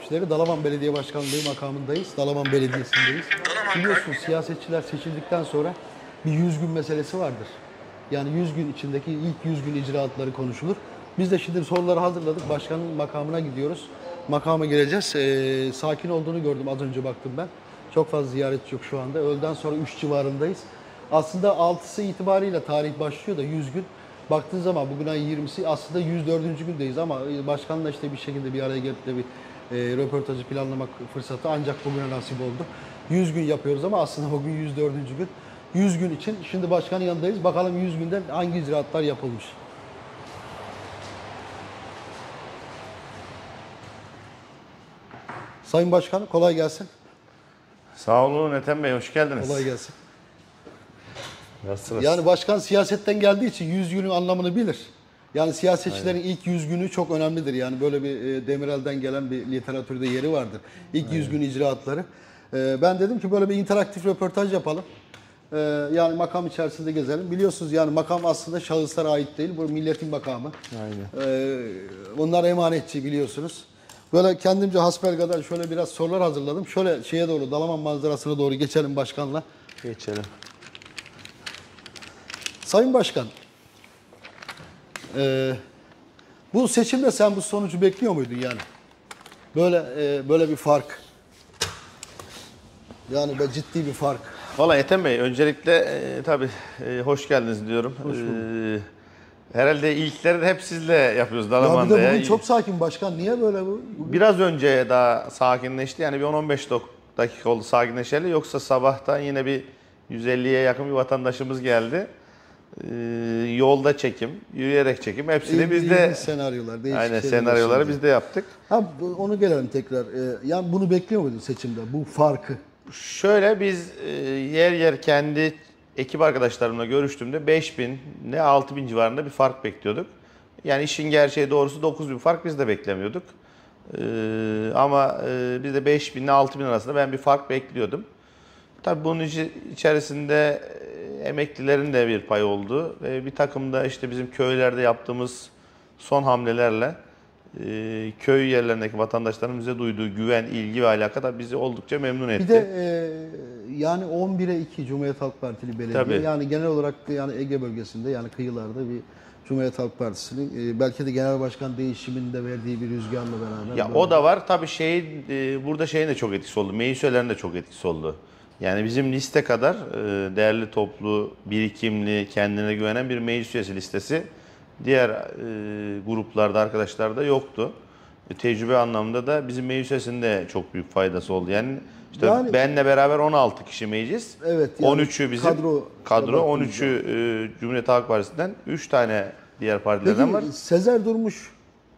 takipçileri. Dalaman Belediye Başkanlığı makamındayız. Dalaman Belediyesi'ndeyiz. Biliyorsunuz siyasetçiler seçildikten sonra bir 100 gün meselesi vardır. Yani 100 gün içindeki ilk 100 gün icraatları konuşulur. Biz de şimdi soruları hazırladık. Başkanın makamına gidiyoruz. Makama gireceğiz. Sakin olduğunu gördüm, az önce baktım ben. Çok fazla ziyaretçi yok şu anda. Öğleden sonra 3 civarındayız. Aslında 6'sı itibariyle tarih başlıyor da 100 gün. Baktığın zaman bugün ayın 20'si, aslında 104. gündeyiz ama başkanla işte bir şekilde bir araya gelip de bir röportajı planlamak fırsatı ancak bugüne nasip oldu. 100 gün yapıyoruz ama aslında bugün 104. gün. 100 gün için şimdi başkanın yanındayız. Bakalım 100 günden hangi icraatlar yapılmış. Sayın Başkan kolay gelsin. Sağ olun Ethem Bey, hoş geldiniz. Kolay gelsin. Nasılsınız? Yani başkan siyasetten geldiği için 100 günün anlamını bilir. Yani siyasetçilerin ilk 100 günü çok önemlidir. Yani böyle bir Demirel'den gelen bir literatürde yeri vardır. İlk 100 gün icraatları. Ben dedim ki böyle bir interaktif röportaj yapalım. Yani makam içerisinde gezelim. Biliyorsunuz yani makam aslında şahıslara ait değil. Bu milletin makamı. Aynen. Onlar emanetçi biliyorsunuz. Böyle kendimce hasbelkader şöyle biraz sorular hazırladım. Şöyle şeye doğru, Dalaman manzarasına doğru geçelim başkanla. Geçelim. Sayın Başkan, bu seçimde sen bu sonucu bekliyor muydun yani? Böyle bir fark. Yani ciddi bir fark. Valla Ethem Bey, öncelikle tabii hoş geldiniz diyorum. Hoş bulduk. Herhalde ilkleri de hep sizle yapıyoruz Ya bir Dalaman'da. de bugün çok sakin başkan. Niye böyle bu? Biraz önce daha sakinleşti. Yani bir 10-15 dakika oldu sakinleşeli. Yoksa sabahtan yine bir 150'ye yakın bir vatandaşımız geldi. Yolda çekim, yürüyerek çekim. Hepsini biz de senaryolar, değişik aynen şeyler senaryoları yaşayınca. biz de yaptık. Onu gelelim tekrar. Yani bunu bekliyor muydun seçimde? Bu farkı. Şöyle biz yer yer kendi ekip arkadaşlarımla görüştüğümde 5.000 ne 6.000 civarında bir fark bekliyorduk. Yani işin gerçeği doğrusu 9.000 fark biz de beklemiyorduk. Ama biz de 5.000 ile 6.000 arasında ben bir fark bekliyordum. Tabii bunun içerisinde emeklilerin de bir pay oldu. Ve bir takım da işte bizim köylerde yaptığımız son hamlelerle köy yerlerindeki vatandaşların bize duyduğu güven, ilgi ve alaka da bizi oldukça memnun etti. Bir de yani 11'e 2 Cumhuriyet Halk Partili belediye. Tabii. Yani genel olarak da yani Ege bölgesinde yani kıyılarda bir Cumhuriyet Halk Partisi'nin belki de genel başkan değişiminin de verdiği bir rüzgarla beraber. Ya o da var. Tabii burada şeyin de çok etkisi oldu. Meclis üyelerinin de çok etkisi oldu. Yani bizim liste kadar değerli toplu, birikimli, kendine güvenen bir meclis üyesi listesi diğer gruplarda, arkadaşlarda yoktu. Tecrübe anlamında da bizim meclis üyesinde çok büyük faydası oldu. Yani işte Yani- benle beraber 16 kişi meclis. Evet, yani 13'ü bizim kadro 13'ü Cumhuriyet Halk Partisi'nden, 3 tane diğer partilerden var. Peki Sezer Durmuş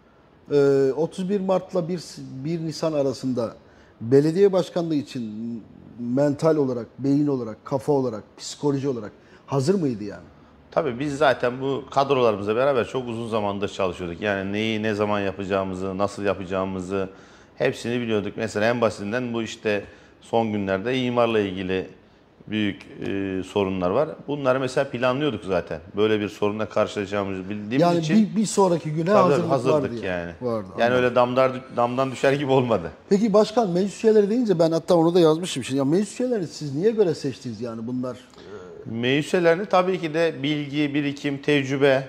31 Mart'la 1 Nisan arasında belediye başkanlığı için mental olarak, beyin olarak, kafa olarak, psikoloji olarak hazır mıydı yani? Tabii biz zaten bu kadrolarımızla beraber çok uzun zamandır çalışıyorduk. Yani neyi ne zaman yapacağımızı, nasıl yapacağımızı hepsini biliyorduk. Mesela en basitinden bu işte son günlerde imarla ilgili büyük sorunlar var. Bunları mesela planlıyorduk zaten. Böyle bir sorunla karşılaşacağımızı bildiğimiz Yani için bir sonraki güne tabii hazırlık vardı hazırdık yani. Vardı, Yani anladım. öyle damdan düşer gibi olmadı. Peki başkan meclis üyeleri deyince ben hatta onu da yazmışım. Şimdi ya meclis üyeleri siz niye göre seçtiniz yani bunlar? Meclis üyelerini tabii ki de bilgi, birikim, tecrübe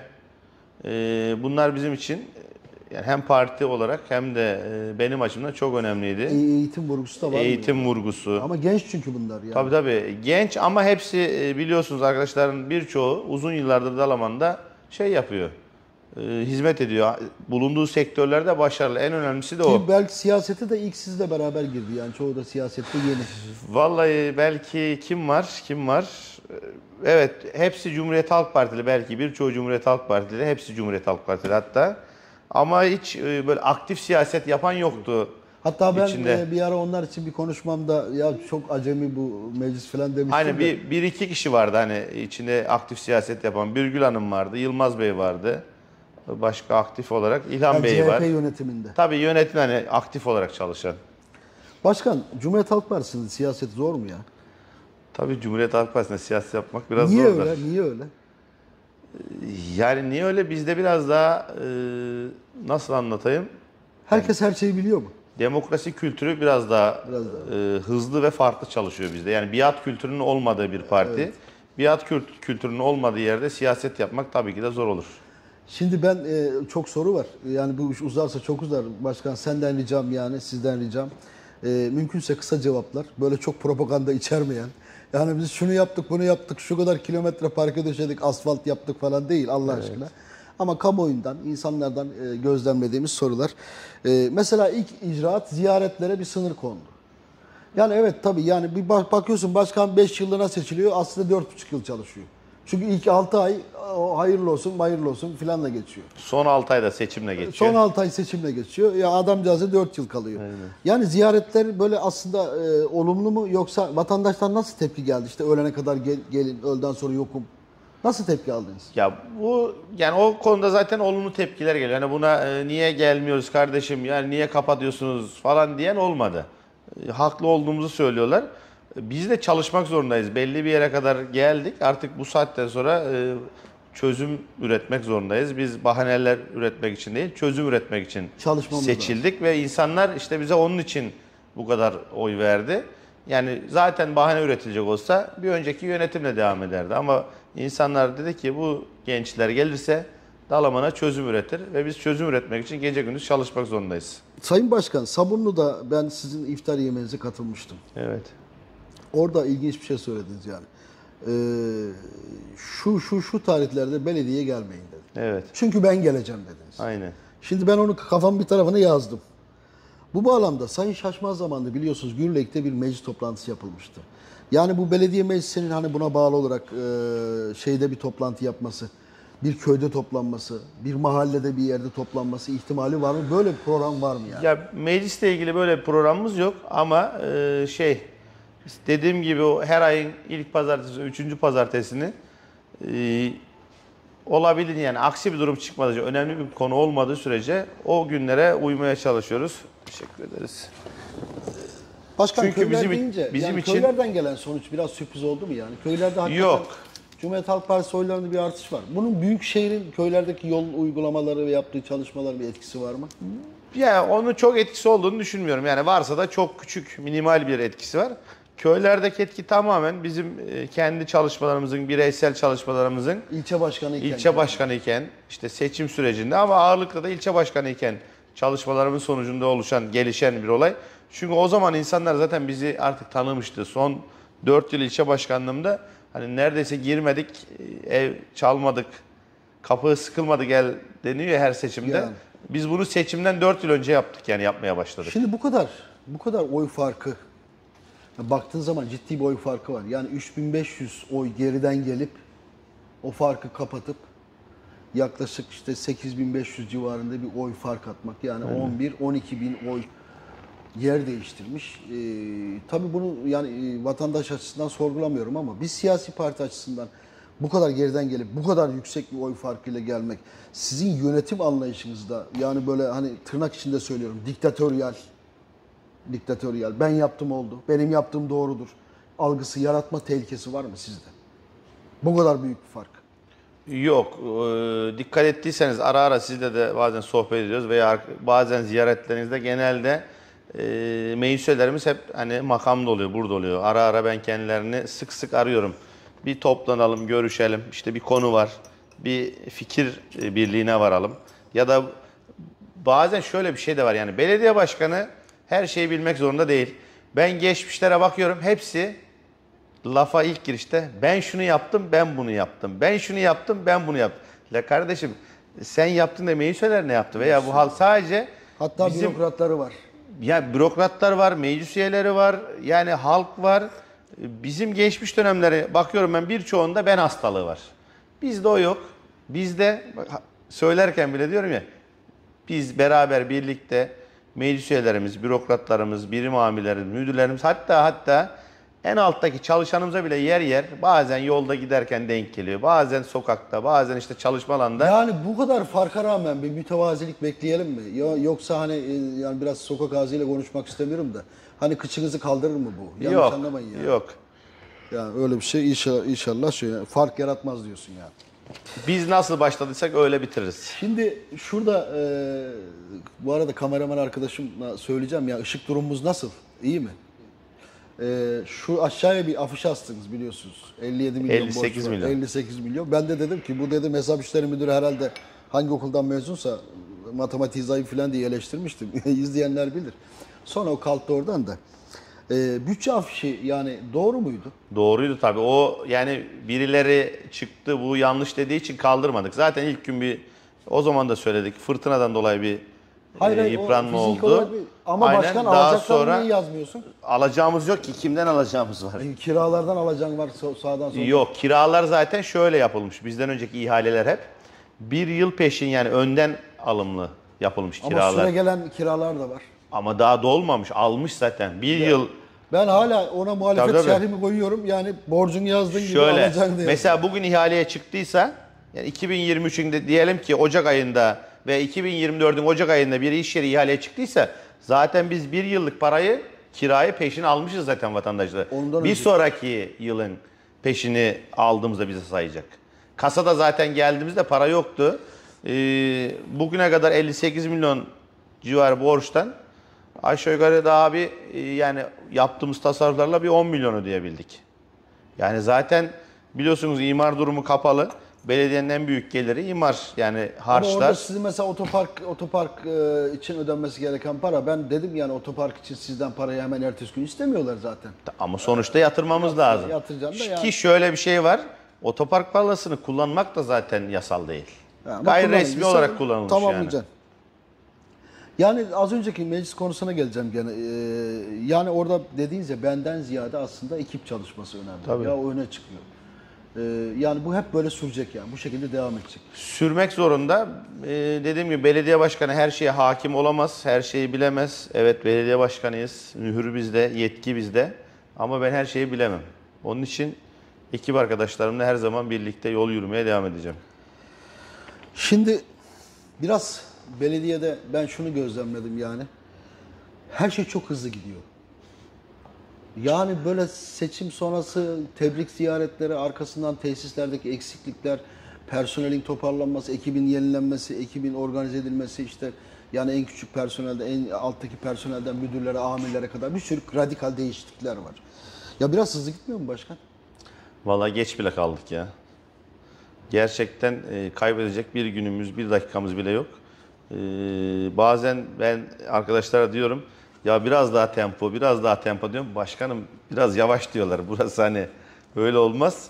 bunlar bizim için yani hem parti olarak hem de benim açımdan çok önemliydi. Eğitim vurgusu da var mı? Eğitim vurgusu. Ama genç çünkü bunlar yani. Tabii genç ama hepsi biliyorsunuz arkadaşların birçoğu uzun yıllardır Dalaman'da şey yapıyor. Hizmet ediyor. Bulunduğu sektörlerde başarılı. En önemlisi de o. Ki belki siyasete de ilk sizle beraber girdi yani çoğu da siyasette yeni. Vallahi belki kim var? Evet, hepsi Cumhuriyet Halk Partili, belki birçoğu Cumhuriyet Halk Partili, hepsi Cumhuriyet Halk Partili hatta. Ama hiç böyle aktif siyaset yapan yoktu. Hatta ben içinde. bir ara onlar için bir konuşmamda ya çok acemi bu meclis falan demiştim. Aynen bir iki kişi vardı hani içinde aktif siyaset yapan. Birgül Hanım vardı, Yılmaz Bey vardı. Başka aktif olarak İlhan yani Bey CHP var. yönetiminde. Tabii yönetmeni aktif olarak çalışan. Başkan Cumhuriyet Halk Partisi'nin siyaseti zor mu ya? Tabii Cumhuriyet Halk Partisi'nde siyaset yapmak biraz Niye zordur. öyle? Niye öyle? Yani niye öyle? Bizde biraz daha nasıl anlatayım? Herkes her şeyi biliyor mu? Demokrasi kültürü biraz daha hızlı ve farklı çalışıyor bizde. Yani biat kültürünün olmadığı bir parti. Evet. Biat kültürünün olmadığı yerde siyaset yapmak tabii ki de zor olur. Şimdi ben çok soru var. Yani bu iş uzarsa çok uzar. Başkan senden ricam yani sizden ricam. Mümkünse kısa cevaplar. Böyle çok propaganda içermeyen. Yani biz şunu yaptık, bunu yaptık, şu kadar kilometre parke döşedik, asfalt yaptık falan değil Allah aşkına. Ama kamuoyundan, insanlardan gözlemlediğimiz sorular. Mesela ilk icraat ziyaretlere bir sınır kondu. Yani evet tabii yani bir bakıyorsun başkan 5 yıllığına seçiliyor aslında 4,5 yıl çalışıyor. Çünkü ilk 6 ay o hayırlı olsun filanla geçiyor. Son 6 ayda seçimle geçiyor. Son 6 ay seçimle geçiyor. Ya adamcağıza 4 yıl kalıyor. Aynen. Yani ziyaretler böyle aslında olumlu mu yoksa vatandaştan nasıl tepki geldi? İşte ölene kadar gelin, öğleden sonra yokum. Nasıl tepki aldınız? Ya bu yani o konuda zaten olumlu tepkiler geliyor. Yani buna niye gelmiyoruz kardeşim yani niye kapatıyorsunuz falan diyen olmadı. Haklı olduğumuzu söylüyorlar. Biz de çalışmak zorundayız. Belli bir yere kadar geldik. Artık bu saatten sonra çözüm üretmek zorundayız. Biz bahaneler üretmek için değil, çözüm üretmek için seçildik lazım. Ve insanlar işte bize onun için bu kadar oy verdi. Yani zaten bahane üretilecek olsa bir önceki yönetimle devam ederdi. Ama insanlar dedi ki bu gençler gelirse Dalaman'a çözüm üretir ve biz çözüm üretmek için gece gündüz çalışmak zorundayız. Sayın Başkan, Sabunlu'da ben sizin iftar yemeğinize katılmıştım. Evet. Orada ilginç bir şey söylediniz yani. Şu tarihlerde belediyeye gelmeyin dedi. Evet. Çünkü ben geleceğim dediniz. Aynen. Şimdi ben onu kafamın bir tarafına yazdım. Bu bağlamda Sayın Şaşmaz zamanında biliyorsunuz Gürlek'te bir meclis toplantısı yapılmıştı. Yani bu belediye meclisinin hani buna bağlı olarak şeyde bir toplantı yapması, bir köyde toplanması, bir mahallede bir yerde toplanması ihtimali var mı? Böyle bir program var mı yani? Ya meclisle ilgili böyle bir programımız yok ama dediğim gibi o her ayın ilk pazartesi, 3. pazartesini olabilir yani aksi bir durum çıkmadığı, önemli bir konu olmadığı sürece o günlere uymaya çalışıyoruz. Teşekkür ederiz. Başkan çünkü köyler deyince bizim için köylerden gelen sonuç biraz sürpriz oldu mu yani? Köylerde hakikaten yok. Cumhuriyet Halk Partisi oylarında bir artış var. Bunun büyükşehirin köylerdeki yol uygulamaları ve yaptığı çalışmalar bir etkisi var mı? Ya onun çok etkisi olduğunu düşünmüyorum. Yani varsa da çok küçük, minimal bir etkisi var. Köylerdeki etki tamamen bizim kendi çalışmalarımızın, bireysel çalışmalarımızın ilçe başkanı iken işte seçim sürecinde ama ağırlıkla da ilçe başkanı iken çalışmalarımız sonucunda oluşan, gelişen bir olay. Çünkü o zaman insanlar zaten bizi artık tanımıştı. Son 4 yıl ilçe başkanlığımda hani neredeyse girmedik, ev çalmadık, kapı sıkılmadı gel deniyor ya her seçimde. Yani. Biz bunu seçimden 4 yıl önce yaptık yani yapmaya başladık. Şimdi bu kadar oy farkı, baktığın zaman ciddi bir oy farkı var. Yani 3500 oy geriden gelip o farkı kapatıp yaklaşık işte 8500 civarında bir oy fark atmak. Yani 11-12 bin oy yer değiştirmiş. Tabii bunu yani vatandaş açısından sorgulamıyorum ama bir siyasi parti açısından bu kadar geriden gelip bu kadar yüksek bir oy farkıyla gelmek sizin yönetim anlayışınızda yani böyle hani tırnak içinde söylüyorum diktatöryal ben yaptım oldu benim yaptığım doğrudur algısı yaratma tehlikesi var mı sizde? Bu kadar büyük bir fark. Yok. Dikkat ettiyseniz ara ara sizle de bazen sohbet ediyoruz veya bazen ziyaretlerinizde genelde meclis üyelerimiz hep hani makamda oluyor, burada oluyor. Ara ara ben kendilerini sık sık arıyorum. Bir toplanalım, görüşelim. İşte bir konu var. Bir fikir birliğine varalım. Ya da bazen şöyle bir şey de var yani belediye başkanı her şeyi bilmek zorunda değil. Ben geçmişlere bakıyorum hepsi lafa ilk girişte ben şunu yaptım, ben bunu yaptım. Ben şunu yaptım, ben bunu yaptım. La kardeşim sen yaptın da meclis üyeleri ne yaptı? Veya bu halk sadece hatta bürokratları var. Ya bürokratlar var, meclis üyeleri var, yani halk var. Bizim geçmiş dönemlere bakıyorum ben birçoğunda ben hastalığı var. Bizde o yok. Bizde söylerken bile diyorum ya biz beraber birlikte meclis üyelerimiz, bürokratlarımız, birim amirlerimiz, müdürlerimiz hatta en alttaki çalışanımıza bile yer yer bazen yolda giderken denk geliyor. Bazen sokakta, bazen işte çalışma alanında. Yani bu kadar farka rağmen bir mütevazilik bekleyelim mi? Yoksa hani yani biraz sokak ağzıyla konuşmak istemiyorum da hani kıçınızı kaldırır mı bu? Yanlış anlamayın yani. Yok. Yani öyle bir şey inşallah fark yaratmaz diyorsun yani. Biz nasıl başladıysak öyle bitiririz. Şimdi şurada bu arada kameraman arkadaşımla söyleyeceğim ya, ışık durumumuz nasıl? İyi mi? Şu aşağıya bir afiş astınız biliyorsunuz. 57 milyon 58 borç var. milyon. 58 milyon. Ben de dedim ki bu dedim hesap işleri müdürü herhalde hangi okuldan mezunsa matematiği zayıf falan diye eleştirmiştim. İzleyenler bilir. Sonra o kalktı oradan da. Bütçe afişi yani doğru muydu? Doğruydu tabii. O yani birileri çıktı bu yanlış dediği için kaldırmadık. Zaten ilk gün o zaman da söyledik. Fırtınadan dolayı bir Hayır, yıpranma o fizik oldu. olarak ama Aynen. başkan Daha alacaklarını sonra niye yazmıyorsun? alacağımız yok ki. Kimden alacağımız var? Kiralardan alacağın var sağdan soldan. Yok, kiralar zaten şöyle yapılmış. Bizden önceki ihaleler hep bir yıl peşin yani önden alımlı yapılmış Ama kiralar. süre gelen kiralar da var. Ama daha dolmamış. Almış zaten. Bir yıl Ben hala ona muhalefet Tabii, tabii. şerhimi koyuyorum. Yani borcunu yazdığın gibi şöyle. alacaksın diye. Mesela bugün ihaleye çıktıysa yani 2023'ün de diyelim ki Ocak ayında ve 2024'ün Ocak ayında bir iş yeri ihaleye çıktıysa zaten biz bir yıllık kirayı peşin almışız zaten vatandaşlar. Ondan Bir önce. sonraki yılın peşini aldığımızda bize sayacak. Kasada zaten geldiğimizde para yoktu. Bugüne kadar 58 milyon civarı borçtan aşağı yukarı daha bir yani yaptığımız tasarruflarla bir 10 milyon ödeyebildik. Yani zaten biliyorsunuz imar durumu kapalı. Belediyenin en büyük geliri imar yani Ama orada harçlar. sizin mesela otopark için ödenmesi gereken para. Ben dedim yani otopark için sizden parayı hemen ertesi gün istemiyorlar zaten. Ama sonuçta yatırmamız lazım. Yatıracaksın da yani. Ki şöyle bir şey var. Otopark parasını kullanmak da zaten yasal değil. Ama Gayri resmi kullanıldıysa olarak kullanılmış tamamlayacaksın. Yani az önceki meclis konusuna geleceğim gene. Yani orada dediğiniz ya benden ziyade aslında ekip çalışması önemli. Tabii. Ya o öne çıkıyor. Yani bu hep böyle sürecek yani. Bu şekilde devam edecek. Sürmek zorunda. Dediğim gibi belediye başkanı her şeye hakim olamaz, her şeyi bilemez. Evet belediye başkanıyız, mühür bizde, yetki bizde. Ama ben her şeyi bilemem. Onun için ekip arkadaşlarımla her zaman birlikte yol yürümeye devam edeceğim. Şimdi biraz belediyede ben şunu gözlemledim yani. Her şey çok hızlı gidiyor. Yani böyle seçim sonrası tebrik ziyaretleri, arkasından tesislerdeki eksiklikler, personelin toparlanması, ekibin yenilenmesi, ekibin organize edilmesi işte yani en küçük personelde, en alttaki personelden müdürlere, amirlere kadar bir sürü radikal değişiklikler var. Ya biraz hızlı gitmiyor mu başkan? Vallahi geç bile kaldık ya. Gerçekten kaybedecek bir günümüz, bir dakikamız bile yok. Bazen ben arkadaşlara diyorum ya biraz daha tempo, biraz daha tempo diyorum. Başkanım biraz yavaş diyorlar. Burası hani öyle olmaz.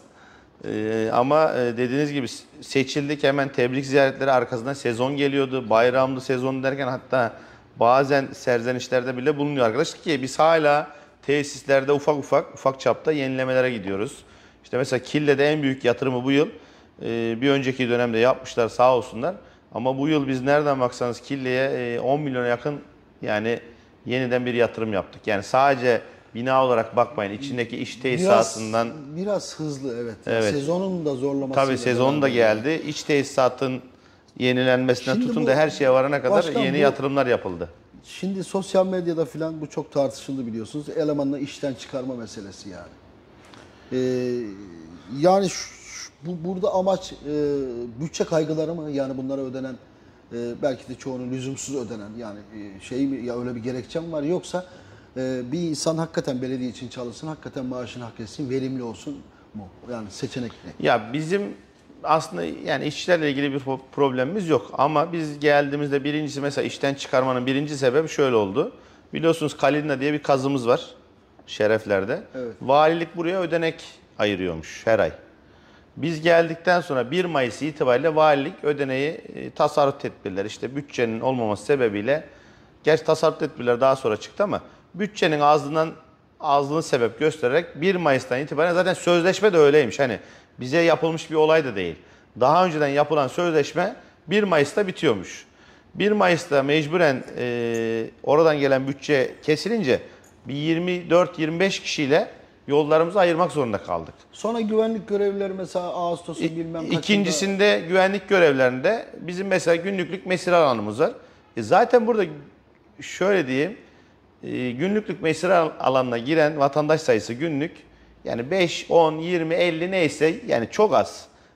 Ama dediğiniz gibi seçildik hemen tebrik ziyaretleri arkasından sezon geliyordu. Bayramlı sezon derken hatta bazen serzenişlerde bile bulunuyor arkadaşlar ki biz hala tesislerde ufak çapta yenilemelere gidiyoruz. İşte mesela Kille'de en büyük yatırımı bu yıl bir önceki dönemde yapmışlar sağ olsunlar. Ama bu yıl biz nereden baksanız Kille'ye 10 milyona yakın yani yeniden bir yatırım yaptık. Yani sadece bina olarak bakmayın. İçindeki iş tesisatından biraz hızlı evet. Evet. Sezonun da zorlaması. tabii sezon da geldi. İç tesisatın yenilenmesinden Şimdi tutun bu- da her şeye varana kadar Başkan, yeni bu- yatırımlar yapıldı. Şimdi sosyal medyada falan bu çok tartışıldı biliyorsunuz. Elemanla işten çıkarma meselesi yani. Yani burada amaç bütçe kaygıları mı? Yani bunlara ödenen belki de çoğunun lüzumsuz ödenen yani şey mi ya öyle bir gerekçem var yoksa bir insan hakikaten belediye için çalışsın, hakikaten maaşını hak etsin, verimli olsun mu? Yani seçenek ne? Ya bizim aslında yani işçilerle ilgili bir problemimiz yok. Ama biz geldiğimizde birincisi mesela işten çıkarmanın birinci sebebi şöyle oldu. Biliyorsunuz Kalina diye bir kazımız var Şerefler'de. Evet. Valilik buraya ödenek ayırıyormuş her ay. Biz geldikten sonra 1 Mayıs itibariyle valilik ödeneği tasarruf tedbirleri işte bütçenin olmaması sebebiyle gerçi tasarruf tedbirleri daha sonra çıktı ama bütçenin azlığını sebep göstererek 1 Mayıs'tan itibaren zaten sözleşme de öyleymiş. Hani bize yapılmış bir olay da değil. Daha önceden yapılan sözleşme 1 Mayıs'ta bitiyormuş. 1 Mayıs'ta mecburen oradan gelen bütçe kesilince bir 24-25 kişiyle yollarımızı ayırmak zorunda kaldık. Sonra güvenlik görevlileri mesela Ağustos'un bilmem kaçında... İkincisinde güvenlik görevlerinde bizim mesela günlüklük mesire alanımız var. Zaten burada şöyle diyeyim, günlüklük mesire alanına giren vatandaş sayısı günlük yani 5, 10, 20, 50 neyse yani çok az.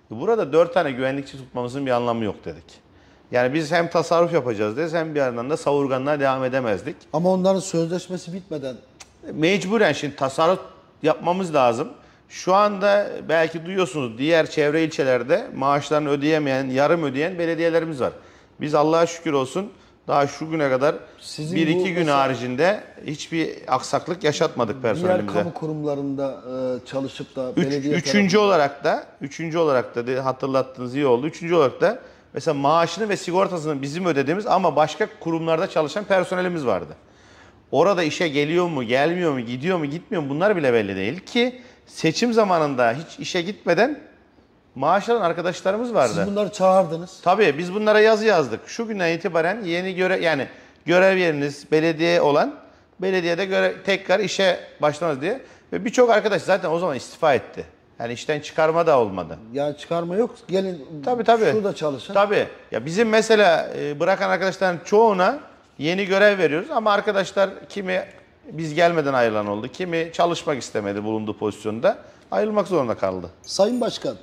Burada 4 tane güvenlikçi tutmamızın bir anlamı yok dedik. Yani biz hem tasarruf yapacağız deriz hem bir yandan da savurganlığa devam edemezdik. Ama onların sözleşmesi bitmeden Mecburen şimdi tasarruf yapmamız lazım. Şu anda belki duyuyorsunuz diğer çevre ilçelerde maaşlarını ödeyemeyen, yarım ödeyen belediyelerimiz var. Biz Allah'a şükür olsun daha şu güne kadar Sizin 1-2 bu gün mesela- haricinde hiçbir aksaklık yaşatmadık diğer personelimize. kamu kurumlarında çalışıp da belediye Üçüncü olarak da hatırlattığınız iyi oldu. Üçüncü olarak da mesela maaşını ve sigortasını bizim ödediğimiz ama başka kurumlarda çalışan personelimiz vardı. Orada işe geliyor mu, gelmiyor mu, gidiyor mu, gitmiyor mu bunlar bile belli değil ki seçim zamanında hiç işe gitmeden maaş alan arkadaşlarımız vardı. siz bunları çağırdınız. Tabii biz bunlara yazı yazdık. Şu günden itibaren görev yeriniz belediye olan belediyede tekrar işe başlamanız diye ve birçok arkadaş zaten o zaman istifa etti. Yani işten çıkarma da olmadı. Yani çıkarma yok. Gelin Tabii. şurada çalışın. Tabii. Ya bizim mesela bırakan arkadaşların çoğuna yeni görev veriyoruz ama arkadaşlar kimi biz gelmeden ayrılan oldu. Kimi çalışmak istemedi bulunduğu pozisyonda. Ayrılmak zorunda kaldı. Sayın Başkan,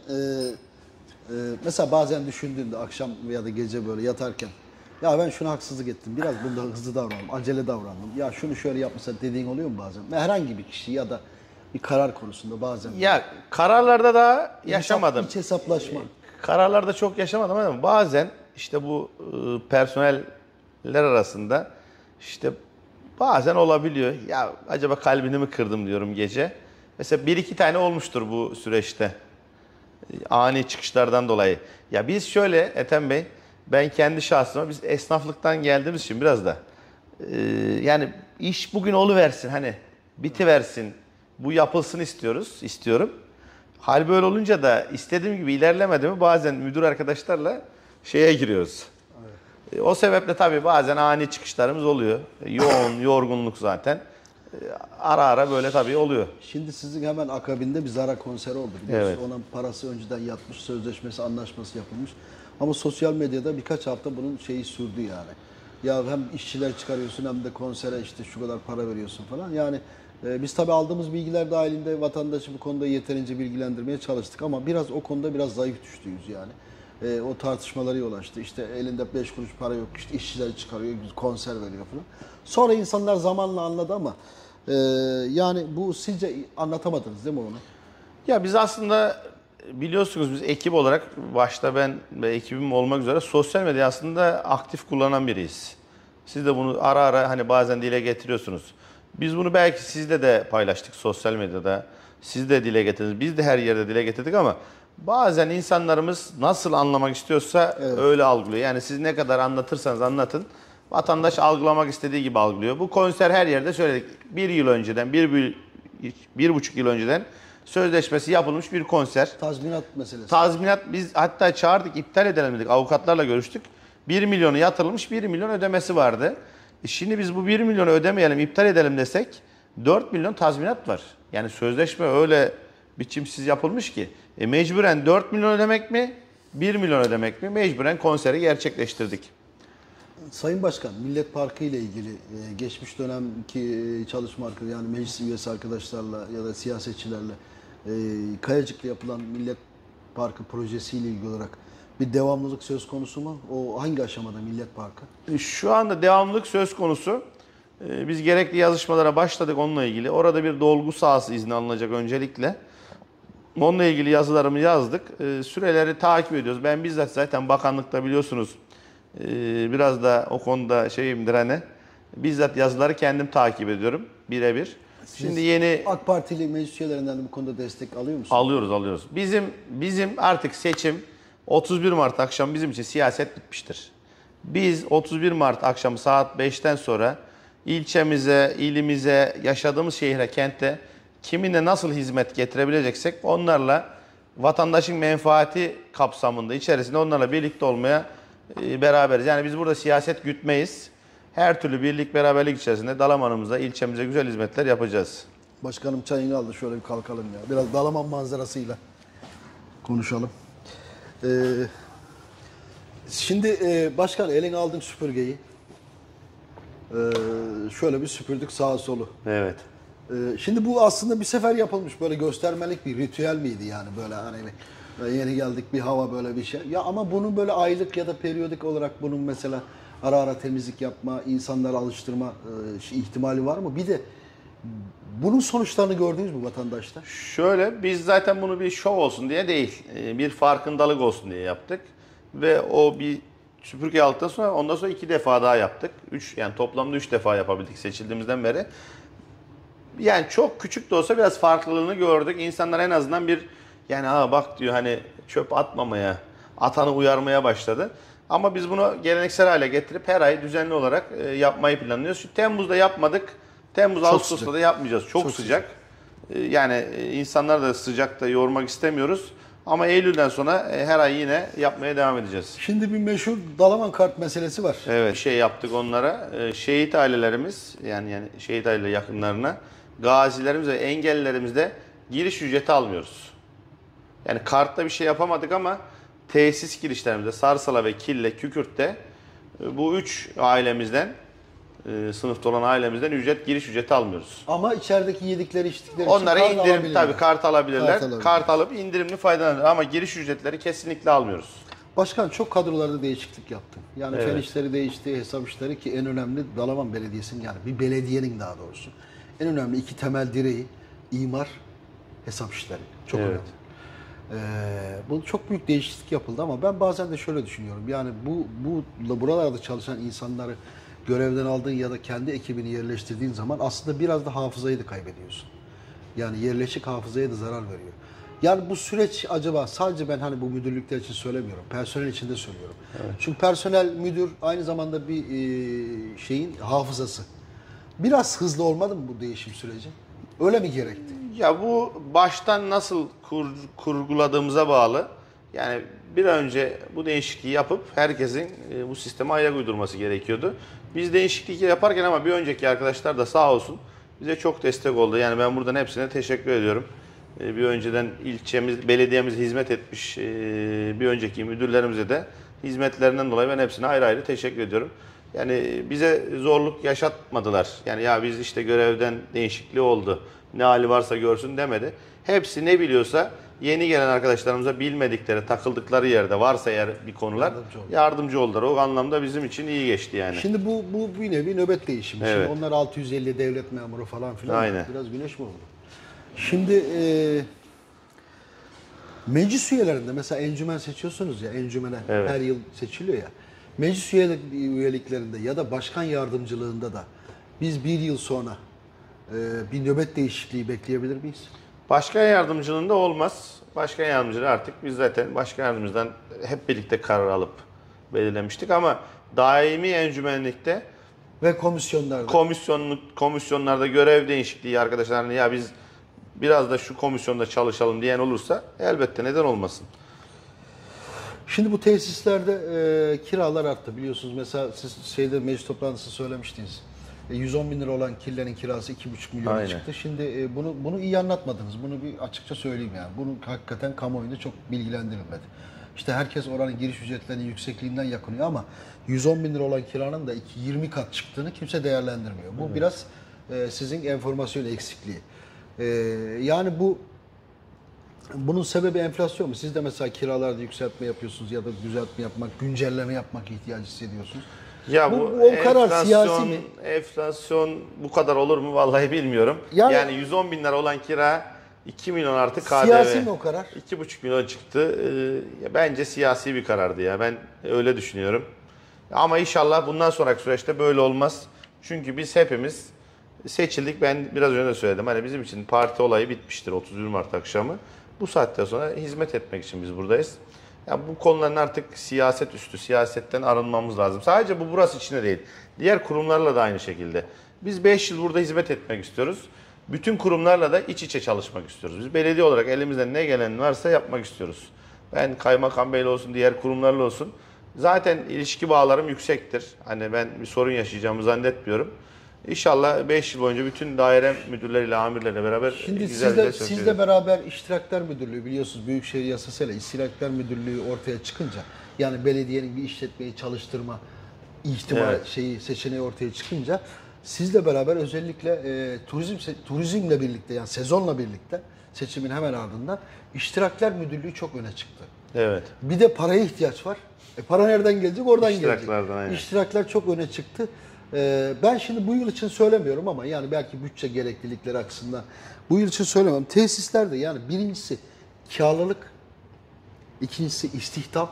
mesela bazen düşündüğünde akşam veya da gece böyle yatarken ya ben şuna haksızlık ettim, biraz bunda hızlı davrandım, acele davrandım. Ya şunu şöyle yapmasa dediğin oluyor mu bazen? Ve herhangi bir kişi ya da bir karar konusunda bazen. Ya kararlarda daha yaşamadım. İç hesaplaşma. Kararlarda çok yaşamadım ama bazen işte bu personeller arasında işte bazen olabiliyor. Ya acaba kalbini mi kırdım diyorum gece. Mesela 1-2 tane olmuştur bu süreçte. Ani çıkışlardan dolayı. Ya biz şöyle Ethem Bey, ben kendi şahsıma biz esnaflıktan geldiğimiz için biraz da yani iş bugün oluversin hani bitiversin bu yapılsın istiyorum. Hal böyle olunca da istediğim gibi ilerlemedi mi bazen müdür arkadaşlarla şeye giriyoruz. O sebeple tabii bazen ani çıkışlarımız oluyor. Yoğun, yorgunluk zaten. Ara ara böyle tabii oluyor. Şimdi sizin hemen akabinde bir Zara konseri oldu biliyorsun. Evet. Onun parası önceden yatmış, sözleşmesi, anlaşması yapılmış. Ama sosyal medyada birkaç hafta bunun şeyi sürdü yani. Ya hem işçiler çıkarıyorsun hem de konsere işte şu kadar para veriyorsun falan. Yani biz tabii aldığımız bilgiler dahilinde vatandaşı bu konuda yeterince bilgilendirmeye çalıştık ama biraz o konuda biraz zayıf düştüyüz yani. O tartışmalara yol açtı. İşte elinde 5 kuruş para yok, işte işçiler çıkarıyor, konser veriyor falan. Sonra insanlar zamanla anladı ama yani bu sizce anlatamadınız değil mi onu? Ya biz aslında biliyorsunuz biz ekip olarak başta ben ve ekibim olmak üzere sosyal medyayı aslında aktif kullanan biriyiz. Siz de bunu ara ara hani bazen dile getiriyorsunuz. Biz bunu belki sizle de paylaştık sosyal medyada. Siz de dile getirdiniz. Biz de her yerde dile getirdik ama bazen insanlarımız nasıl anlamak istiyorsa öyle algılıyor. Yani siz ne kadar anlatırsanız anlatın. Vatandaş algılamak istediği gibi algılıyor. Bu konser her yerde söyledik. 1,5 yıl önceden sözleşmesi yapılmış bir konser. Tazminat meselesi. Tazminat biz hatta çağırdık iptal edelim dedik. Avukatlarla görüştük. 1 milyonu yatırılmış 1 milyon ödemesi vardı. Şimdi biz bu 1 milyonu ödemeyelim iptal edelim desek 4 milyon tazminat var. Yani sözleşme öyle biçimsiz yapılmış ki. Mecburen 4 milyon ödemek mi 1 milyon ödemek mi mecburen konseri gerçekleştirdik. Sayın Başkan, Millet Parkı ile ilgili geçmiş dönemki çalışma arkadaşları yani meclis üyesi arkadaşlarla ya da siyasetçilerle Kayacık'ta yapılan Millet Parkı projesi ile ilgili olarak bir devamlılık söz konusu mu? O hangi aşamada Millet Parkı? Şu anda devamlılık söz konusu. Biz gerekli yazışmalara başladık onunla ilgili. Orada bir dolgu sahası izni alınacak öncelikle. Onunla ilgili yazılarımı yazdık. Süreleri takip ediyoruz. Ben bizzat zaten bakanlıkta biliyorsunuz biraz da o konuda şeyimdir hani. Bizzat yazıları kendim takip ediyorum birebir. Şimdi yeni AK Partili meclis üyelerinden de bu konuda destek alıyor musunuz? alıyoruz. Bizim artık seçim 31 Mart akşamı bizim için siyaset bitmiştir. Biz 31 Mart akşamı saat 5'ten sonra ilçemize, ilimize, yaşadığımız şehre, kentte kiminle nasıl hizmet getirebileceksek onlarla vatandaşın menfaati kapsamında içerisinde onlarla birlikte olmaya beraberiz. Yani biz burada siyaset gütmeyiz. Her türlü birlik beraberlik içerisinde Dalaman'ımıza, ilçemize güzel hizmetler yapacağız. Başkanım çayını aldı, şöyle bir kalkalım ya. Biraz Dalaman manzarasıyla konuşalım. Şimdi başkan eline aldın süpürgeyi. Şöyle bir süpürdük sağa solu. Evet. Şimdi bu aslında bir sefer yapılmış böyle göstermelik bir ritüel miydi yani böyle hani Yeni geldik, bir hava, böyle bir şey. Ya ama bunun böyle aylık ya da periyodik olarak bunun mesela ara ara temizlik yapma, insanları alıştırma ihtimali var mı? Bir de bunun sonuçlarını gördünüz mü vatandaşta? Şöyle, biz zaten bunu bir şov olsun diye değil, bir farkındalık olsun diye yaptık. Ve o bir süpürge aldıktan sonra ondan sonra 2 defa daha yaptık. Yani toplamda 3 defa yapabildik seçildiğimizden beri. Yani çok küçük de olsa biraz farklılığını gördük. İnsanlar en azından bir, yani bak diyor, hani çöp atmamaya, atanı uyarmaya başladı. Ama biz bunu geleneksel hale getirip her ay düzenli olarak yapmayı planlıyoruz. Şu Temmuz'da yapmadık. Ağustos'ta sıcak. da yapmayacağız. Çok sıcak. Yani insanları da sıcakta yormak istemiyoruz. Ama Eylül'den sonra her ay yine yapmaya devam edeceğiz. Şimdi bir meşhur Dalaman kart meselesi var. Evet, şey yaptık onlara. Şehit ailelerimiz, yani şehit aile yakınlarına, gazilerimiz ve engellilerimizde giriş ücreti almıyoruz. Yani kartta bir şey yapamadık ama tesis girişlerimizde, Sarsala ve Kille, Kükürt'te bu 3 ailemizden, sınıfta olan ailemizden giriş ücreti almıyoruz. Ama içerideki yedikleri içtikleri Onlara kart indirim, alabilirler. tabii kart alabilirler. Kart alabilirler. Kart alıp indirimli faydalanır ama giriş ücretleri kesinlikle almıyoruz. Başkan, çok kadrolarda değişiklik yaptım. Yani Evet. fen işleri değişti, hesap işleri, ki en önemli Dalaman Belediyesi'nin, yani bir belediyenin daha doğrusu en önemli 2 temel direği imar, hesap işleri. Çok Evet. önemli. Bu çok büyük değişiklik yapıldı ama ben bazen de şöyle düşünüyorum. Yani buralarda çalışan insanları görevden aldığın ya da kendi ekibini yerleştirdiğin zaman aslında biraz da hafızayı da kaybediyorsun. Yani yerleşik hafızaya da zarar veriyor. Yani bu süreç acaba, sadece ben hani bu müdürlükler için söylemiyorum, personel için de söylüyorum. Evet. Çünkü personel, müdür aynı zamanda bir şeyin hafızası. Biraz hızlı olmadı mı bu değişim süreci? Öyle mi gerekti? Ya bu baştan nasıl kurguladığımıza bağlı. Yani bir an önce bu değişikliği yapıp herkesin bu sisteme ayak uydurması gerekiyordu. Biz değişikliği yaparken ama bir önceki arkadaşlar da sağ olsun bize çok destek oldu. Yani ben buradan hepsine teşekkür ediyorum. Bir önceden ilçemiz, belediyemize hizmet etmiş bir önceki müdürlerimize de hizmetlerinden dolayı ben hepsine ayrı ayrı teşekkür ediyorum. Yani bize zorluk yaşatmadılar. Yani ya biz işte görevden değişikliği oldu, ne hali varsa görsün demedi. Hepsi ne biliyorsa yeni gelen arkadaşlarımıza bilmedikleri, takıldıkları yerde varsa eğer bir konular yardımcı oldular. O anlamda bizim için iyi geçti yani. Şimdi bu bir nevi nöbet değişimi. Evet. Şimdi onlar 650 devlet memuru falan filan. Aynen. Biraz güneş mi oldu? Şimdi meclis üyelerinde mesela encümen seçiyorsunuz ya, encümene Evet. her yıl seçiliyor ya. Meclis üyeliklerinde ya da başkan yardımcılığında da biz bir yıl sonra bir nöbet değişikliği bekleyebilir miyiz? Başkan yardımcılığında olmaz. Başkan yardımcılığı artık biz zaten başkan yardımcıdan hep birlikte karar alıp belirlemiştik ama daimi encümenlikte Ve komisyonlarda. komisyonlarda görev değişikliği arkadaşlar, hani ya biz biraz da şu komisyonda çalışalım diyen olursa elbette, neden olmasın. Şimdi bu tesislerde kiralar arttı biliyorsunuz. Mesela siz meclis toplantısı söylemiştiniz. 110 bin lira olan killerin kirası 2,5 milyona Aynen. çıktı. Şimdi bunu iyi anlatmadınız. Bunu bir açıkça söyleyeyim yani. Bunu hakikaten kamuoyunda çok bilgilendirilmedi. İşte herkes oranın giriş ücretlerinin yüksekliğinden yakınıyor ama 110 bin lira olan kiranın da 20 kat çıktığını kimse değerlendirmiyor. Bu biraz sizin enformasyon eksikliği. Yani bunun sebebi enflasyon mu? Siz de mesela kiralarda yükseltme yapıyorsunuz ya da düzeltme yapmak, güncelleme yapmak ihtiyacı hissediyorsunuz. Ya bu o karar siyasi mi? Enflasyon bu kadar olur mu vallahi bilmiyorum. Yani 110 bin lira olan kira 2 milyon artı KDV. Siyasi mi o karar? 2,5 milyon çıktı. Bence siyasi bir karardı ya. Ben öyle düşünüyorum. Ama inşallah bundan sonraki süreçte böyle olmaz. Çünkü biz hepimiz seçildik. Ben biraz önce de söyledim. Hani bizim için parti olayı bitmiştir 31 Mart akşamı. Bu saatten sonra hizmet etmek için biz buradayız. Ya bu konuların artık siyaset üstü, siyasetten arınmamız lazım. Sadece burası için de değil. Diğer kurumlarla da aynı şekilde. Biz 5 yıl burada hizmet etmek istiyoruz. Bütün kurumlarla da iç içe çalışmak istiyoruz. Biz belediye olarak elimizden ne gelen varsa yapmak istiyoruz. Ben kaymakam beyle olsun, diğer kurumlarla olsun. Zaten ilişki bağlarım yüksektir. Hani ben bir sorun yaşayacağımı zannetmiyorum. İnşallah 5 yıl boyunca bütün daire müdürleriyle, amirlerle beraber Şimdi güzel sizle beraber İştirakler Müdürlüğü, biliyorsunuz Büyükşehir yasasıyla İştirakler Müdürlüğü ortaya çıkınca, yani belediyenin bir işletmeyi çalıştırma seçeneği ortaya çıkınca sizle beraber özellikle turizmle birlikte, yani sezonla birlikte seçimin hemen ardından İştirakler Müdürlüğü çok öne çıktı. Evet. Bir de paraya ihtiyaç var. Para nereden gelecek? Oradan gelecek. İştiraklardan, aynen. İştirakler çok öne çıktı. Ben şimdi bu yıl için söylemiyorum ama yani belki bütçe gereklilikleri açısından bu yıl için söylemiyorum. Tesislerde yani birincisi karlılık, ikincisi istihdam,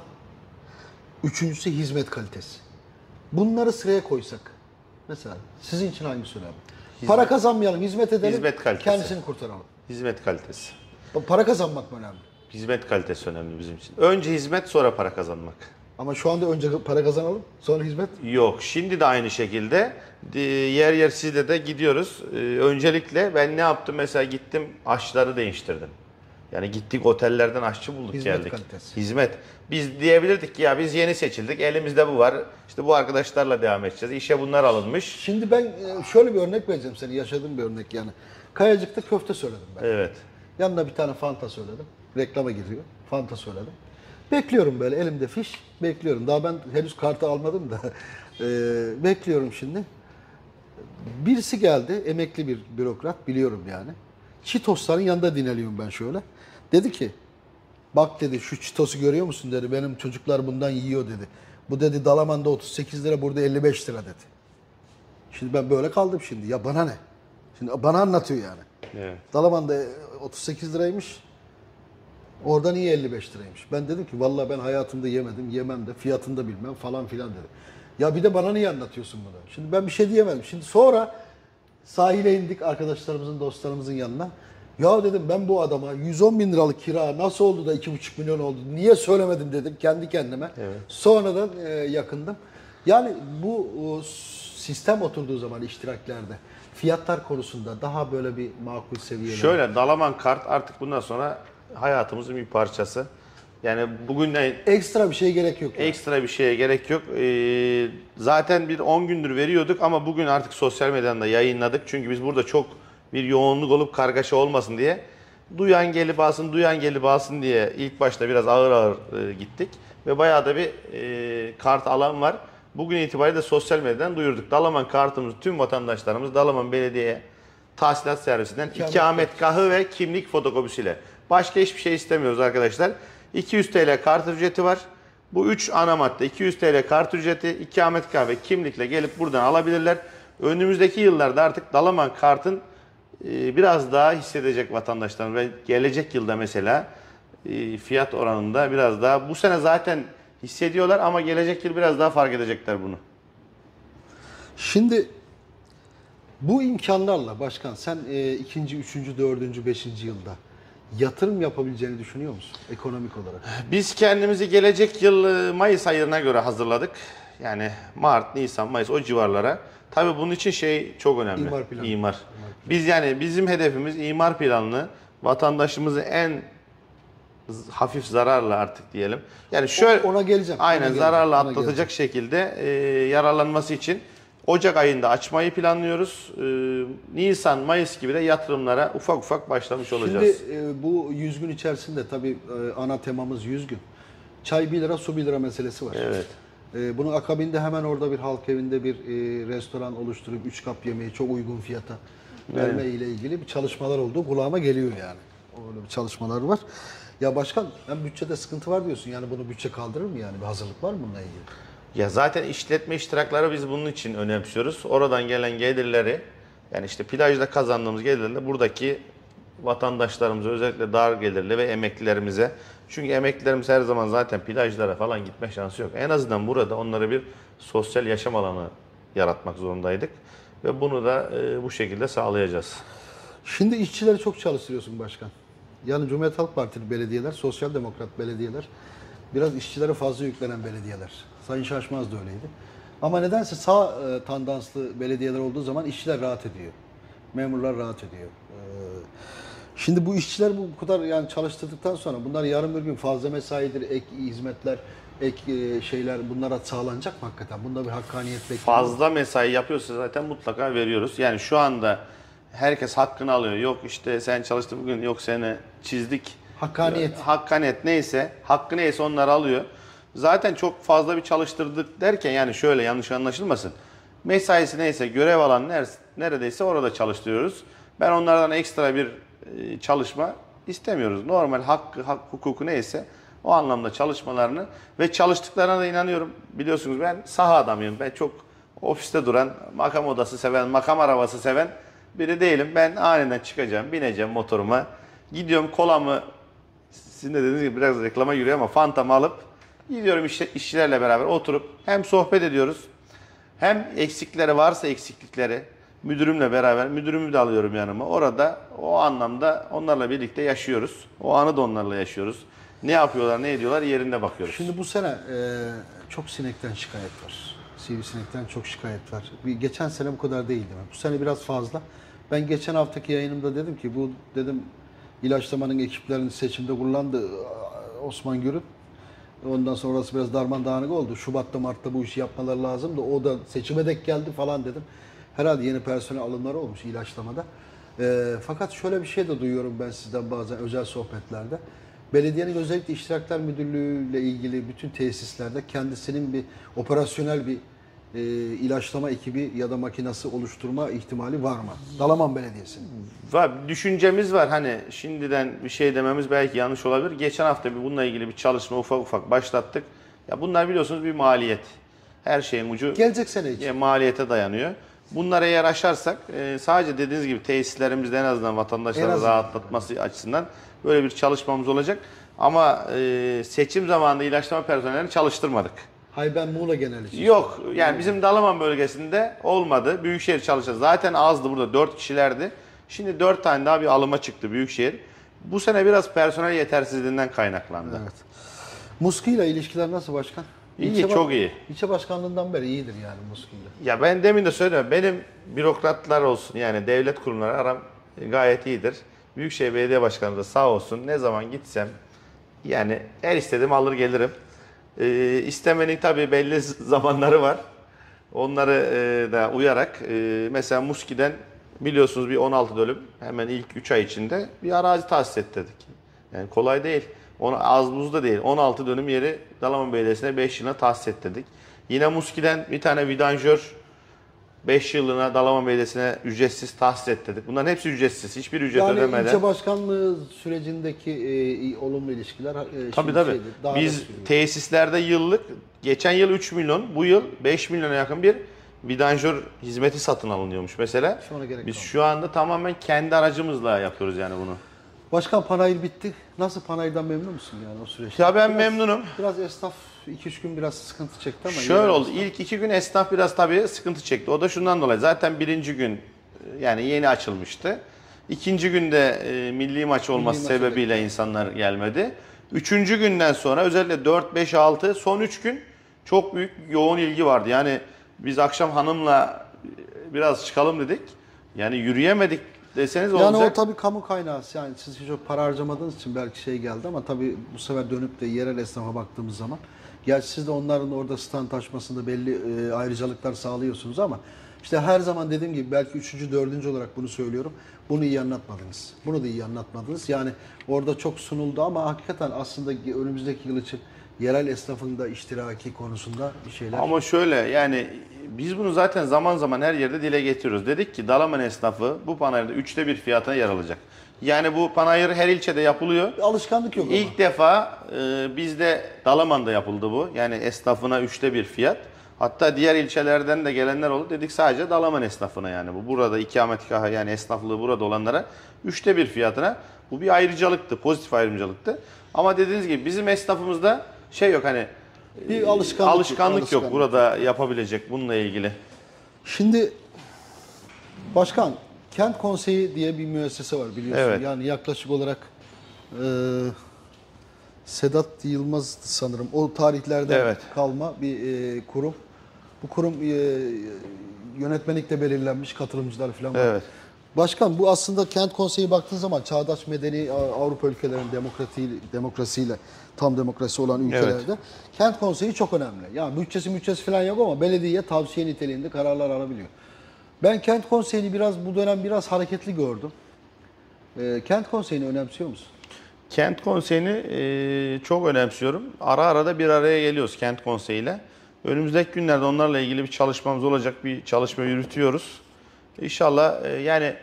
üçüncüsü hizmet kalitesi. Bunları sıraya koysak mesela sizin için hangisi önemli? Para kazanmayalım, hizmet edelim, Hizmet kalitesi. kendisini kurtaralım. Hizmet kalitesi. Para kazanmak mı önemli? Hizmet kalitesi önemli bizim için. Önce hizmet, sonra para kazanmak. Ama şu anda önce para kazanalım, sonra hizmet. Yok. Şimdi de aynı şekilde yer yer sizde de gidiyoruz. Öncelikle ben ne yaptım? Mesela gittim aşçıları değiştirdim. Yani gittik otellerden aşçı bulduk, Hizmet geldik. kalitesi. Hizmet. Biz diyebilirdik ki ya biz yeni seçildik. Elimizde bu var. İşte bu arkadaşlarla devam edeceğiz. İşe bunlar alınmış. Şimdi ben şöyle bir örnek vereceğim seni, yaşadığım bir örnek yani. Kayacık'ta köfte söyledim ben. Evet. Yanına bir tane Fanta söyledim. Reklama giriyor. Fanta söyledim. Bekliyorum böyle elimde fiş. Bekliyorum. Daha ben henüz kartı almadım da. Bekliyorum şimdi. Birisi geldi. Emekli bir bürokrat. Biliyorum yani. Çitosların yanında dinleniyorum ben şöyle. Dedi ki bak dedi şu çitosu görüyor musun dedi. Benim çocuklar bundan yiyor dedi. Bu dedi Dalaman'da 38 lira burada 55 lira dedi. Şimdi ben böyle kaldım şimdi. Ya bana ne? Şimdi bana anlatıyor yani. Evet. Dalaman'da 38 liraymış. Orada niye 55 liraymış? Ben dedim ki vallahi ben hayatımda yemedim, yemem de, fiyatını da bilmem falan filan dedim. Ya bir de bana niye anlatıyorsun bunu? Şimdi ben bir şey diyemedim. Şimdi sonra sahile indik arkadaşlarımızın, dostlarımızın yanına. Ya dedim ben bu adama 110 bin liralık kira nasıl oldu da 2,5 milyon oldu? Niye söylemedim dedim kendi kendime. Evet. Sonradan yakındım. Yani bu sistem oturduğu zaman iştiraklerde fiyatlar konusunda daha böyle bir makul seviyede. Şöyle Dalaman kart artık bundan sonra hayatımızın bir parçası. Yani bugünden Ekstra bir şey gerek yok. Yani. ekstra bir şeye gerek yok. Zaten bir 10 gündür veriyorduk ama bugün artık sosyal medyadan da yayınladık. Çünkü biz burada çok bir yoğunluk olup kargaşa olmasın diye. Duyan gelip alsın, duyan gelip alsın diye ilk başta biraz ağır ağır gittik. Ve bayağı da bir kart alan var. Bugün itibariyle de sosyal medyadan duyurduk. Dalaman kartımız tüm vatandaşlarımız Dalaman Belediye Tahsilat Servisinden ikametgahı ve kimlik fotokopisiyle. Başka hiçbir şey istemiyoruz arkadaşlar. 200 TL kart ücreti var. Bu 3 ana madde 200 TL kart ücreti, ikametgah ve kimlikle gelip buradan alabilirler. Önümüzdeki yıllarda artık Dalaman kartın biraz daha hissedecek vatandaşlar ve gelecek yılda mesela fiyat oranında biraz daha bu sene zaten hissediyorlar ama gelecek yıl biraz daha fark edecekler bunu. Şimdi bu imkanlarla başkan sen ikinci, üçüncü, dördüncü, beşinci yılda yatırım yapabileceğini düşünüyor musun ekonomik olarak? Biz kendimizi gelecek yıl Mayıs ayına göre hazırladık. Yani Mart, Nisan, Mayıs o civarlara. Tabii bunun için şey çok önemli. İmar planı. İmar. Biz yani bizim hedefimiz imar planını vatandaşımızı en hafif zararla artık diyelim. Yani şöyle Ona geleceğim. aynen Ona geleceğim, zararla ona atlatacak geleceğim. şekilde yararlanması için Ocak ayında açmayı planlıyoruz. Nisan, Mayıs gibi de yatırımlara ufak ufak başlamış olacağız. Şimdi bu 100 gün içerisinde tabii ana temamız 100 gün. Çay 1 lira, su 1 lira meselesi var. Evet. Bunun akabinde hemen orada bir halk evinde bir restoran oluşturup 3 kap yemeği çok uygun fiyata verme ile ilgili bir çalışmalar oldu. Kulağıma geliyor yani. Öyle bir çalışmalar var. Ya başkan hem bütçede sıkıntı var diyorsun. Yani bunu bütçe kaldırır mı yani? Bir hazırlık var mı bununla ilgili? Ya zaten işletme iştirakları biz bunun için önemsiyoruz. Oradan gelen gelirleri yani işte plajda kazandığımız gelirlerle buradaki vatandaşlarımıza özellikle dar gelirli ve emeklilerimize çünkü emeklilerimiz her zaman zaten plajlara falan gitme şansı yok. En azından burada onlara bir sosyal yaşam alanı yaratmak zorundaydık ve bunu da bu şekilde sağlayacağız. Şimdi işçileri çok çalıştırıyorsun başkan. Yani Cumhuriyet Halk Partili belediyeler, sosyal demokrat belediyeler biraz işçilere fazla yüklenen belediyeler. Sayın Şaşmaz da öyleydi. Ama nedense sağ tandanslı belediyeler olduğu zaman işçiler rahat ediyor. Memurlar rahat ediyor. Şimdi bu işçiler bu kadar yani çalıştırdıktan sonra bunlar yarın bir gün fazla mesaidir, ek hizmetler, ek şeyler bunlara sağlanacak mı hakikaten? Bunda bir hakkaniyet bekliyor. Fazla mesai yapıyorsa zaten mutlaka veriyoruz. Yani şu anda herkes hakkını alıyor. Yok işte sen çalıştın bugün, yok seni çizdik. Hakkaniyet. Hakkaniyet neyse, hakkı neyse onları alıyor. Zaten çok fazla bir çalıştırdık derken yani şöyle yanlış anlaşılmasın. Mesaisi neyse, görev alan neredeyse orada çalıştırıyoruz. Ben onlardan ekstra bir çalışma istemiyoruz. Normal hakkı, hukuku neyse o anlamda çalışmalarını ve çalıştıklarına da inanıyorum. Biliyorsunuz ben saha adamıyım. Ben çok ofiste duran, makam odası seven, makam arabası seven biri değilim. Ben aniden çıkacağım, bineceğim motoruma. Gidiyorum kolamı, sizin de dediğiniz gibi biraz reklama giriyor ama Fantamı alıp gidiyorum işçilerle beraber oturup hem sohbet ediyoruz. Hem eksikleri varsa eksiklikleri müdürümle beraber, müdürümü de alıyorum yanıma. Orada o anlamda onlarla birlikte yaşıyoruz. O anı da onlarla yaşıyoruz. Ne yapıyorlar, ne ediyorlar yerinde bakıyoruz. Şimdi bu sene çok sinekten şikayet var. Sivrisinekten çok şikayet var. Geçen sene bu kadar değildi. Bu sene biraz fazla. Ben geçen haftaki yayınımda dedim ki bu dedim ilaçlamanın ekiplerini seçimde kullandı Osman Gür'ün. Ondan sonra orası biraz darman dağınık oldu. Şubat'ta Mart'ta bu işi yapmaları lazım da o da seçime denk geldi falan dedim. Herhalde yeni personel alımları olmuş ilaçlamada. Fakat şöyle bir şey de duyuyorum ben sizden bazen özel sohbetlerde. Belediyenin özellikle İştirakler Müdürlüğü ile ilgili bütün tesislerde kendisinin bir operasyonel bir ilaçlama ekibi ya da makinası oluşturma ihtimali var mı? Dalaman Belediyesi'nin. Var, düşüncemiz var. Hani şimdiden bir şey dememiz belki yanlış olabilir. Geçen hafta bununla ilgili bir çalışma ufak ufak başlattık. Ya bunlar biliyorsunuz bir maliyet. Her şeyin ucu Gelecek sene için. maliyete dayanıyor. Bunları eğer aşarsak sadece dediğiniz gibi tesislerimizde en azından vatandaşları rahatlatması açısından böyle bir çalışmamız olacak. Ama seçim zamanında ilaçlama personelini çalıştırmadık. Hayır ben Muğla genel için. Yok yani bizim Dalaman bölgesinde olmadı. Büyükşehir çalışacağız. Zaten azdı burada 4 kişilerdi. Şimdi 4 tane daha bir alıma çıktı Büyükşehir. Bu sene biraz personel yetersizliğinden kaynaklandı. Evet. Muski ile ilişkiler nasıl başkan? İyi, çok iyi. İlçe başkanlığından beri iyidir yani Muski ile. Ya ben demin de söyledim. Benim bürokratlar olsun yani devlet kurumları aram gayet iyidir. Büyükşehir Belediye Başkanı da sağ olsun ne zaman gitsem yani her istediğimi alır gelirim. İstemenin tabii belli zamanları var. Onları da uyarak mesela Muski'den biliyorsunuz bir 16 dönüm hemen ilk 3 ay içinde bir arazi tahsis ettirdik. Yani kolay değil. Az buz da değil. 16 dönüm yeri Dalaman Belediyesi'ne 5 yılına tahsis ettirdik. Yine Muski'den bir tane vidanjör 5 yıllığına Dalaman Belediyesi'ne ücretsiz tahsis ettirdik. Bunların hepsi ücretsiz. Hiçbir ücret ödemeden. Yani ilçe başkanlığı sürecindeki olumlu ilişkiler Tabii tabii. Biz tesislerde yıllık geçen yıl 3 milyon, bu yıl 5 milyona yakın bir vidanjör hizmeti satın alınıyormuş mesela. Biz şu anda tamamen kendi aracımızla yapıyoruz yani bunu. Başkan panayır bitti. Nasıl panayırdan memnun musun yani o süreçte? Ya ben memnunum. Biraz esnaf 2-3 gün biraz sıkıntı çekti ama. Şöyle oldu. İlk 2 gün esnaf biraz tabii sıkıntı çekti. O da şundan dolayı. Zaten birinci gün yani yeni açılmıştı. İkinci günde milli maç olması sebebiyle insanlar gelmedi. Üçüncü günden sonra özellikle 4, 5, 6 son 3 gün çok büyük yoğun ilgi vardı. Yani biz akşam hanımla biraz çıkalım dedik. Yani yürüyemedik deseniz yani olacak. o tabii kamu kaynağı. Yani siz çok para harcamadığınız için belki şey geldi ama tabii bu sefer dönüp de yerel esnafa baktığımız zaman gerçi siz de onların orada stand açmasında belli ayrıcalıklar sağlıyorsunuz ama işte her zaman dediğim gibi belki 3. 4. olarak bunu söylüyorum. Bunu iyi anlatmadınız. Bunu da iyi anlatmadınız. Yani orada çok sunuldu ama hakikaten aslında önümüzdeki yıl için yerel esnafın da iştiraki konusunda bir şeyler. Ama şöyle yani biz bunu zaten zaman zaman her yerde dile getiriyoruz. Dedik ki Dalaman esnafı bu panayırda 3'te 1 fiyatına yer alacak. Yani bu panayır her ilçede yapılıyor. Bir alışkanlık yok İlk defa bizde Dalaman'da yapıldı bu. Yani esnafına 3'te 1 fiyat. Hatta diğer ilçelerden de gelenler oldu. Dedik sadece Dalaman esnafına yani bu. Burada ikametgahı yani esnaflığı burada olanlara 3'te 1 fiyatına. Bu bir ayrıcalıktı. Pozitif ayrıcalıktı. Ama dediğiniz gibi bizim esnafımızda şey yok hani bir alışkanlık yok burada yapabilecek bununla ilgili. Şimdi başkan Kent Konseyi diye bir müessese var biliyorsun. Evet. Yani yaklaşık olarak Sedat Yılmaz sanırım o tarihlerden kalma bir kurum. Bu kurum yönetmelikte belirlenmiş katılımcılar falan var. Evet. Başkan bu aslında Kent Konseyi baktığın zaman çağdaş medeni Avrupa ülkelerinin demokrasiyle tam demokrasi olan ülkelerde Kent Konseyi çok önemli. Yani bütçesi falan yok ama belediye tavsiye niteliğinde kararlar alabiliyor. Ben Kent Konseyi'ni bu dönem biraz hareketli gördüm. Kent Konseyi'ni önemsiyor musun? Kent Konseyi'ni çok önemsiyorum. Ara ara da bir araya geliyoruz Kent Konseyi'yle. Önümüzdeki günlerde onlarla ilgili bir çalışmamız olacak. Bir çalışma yürütüyoruz. İnşallah yani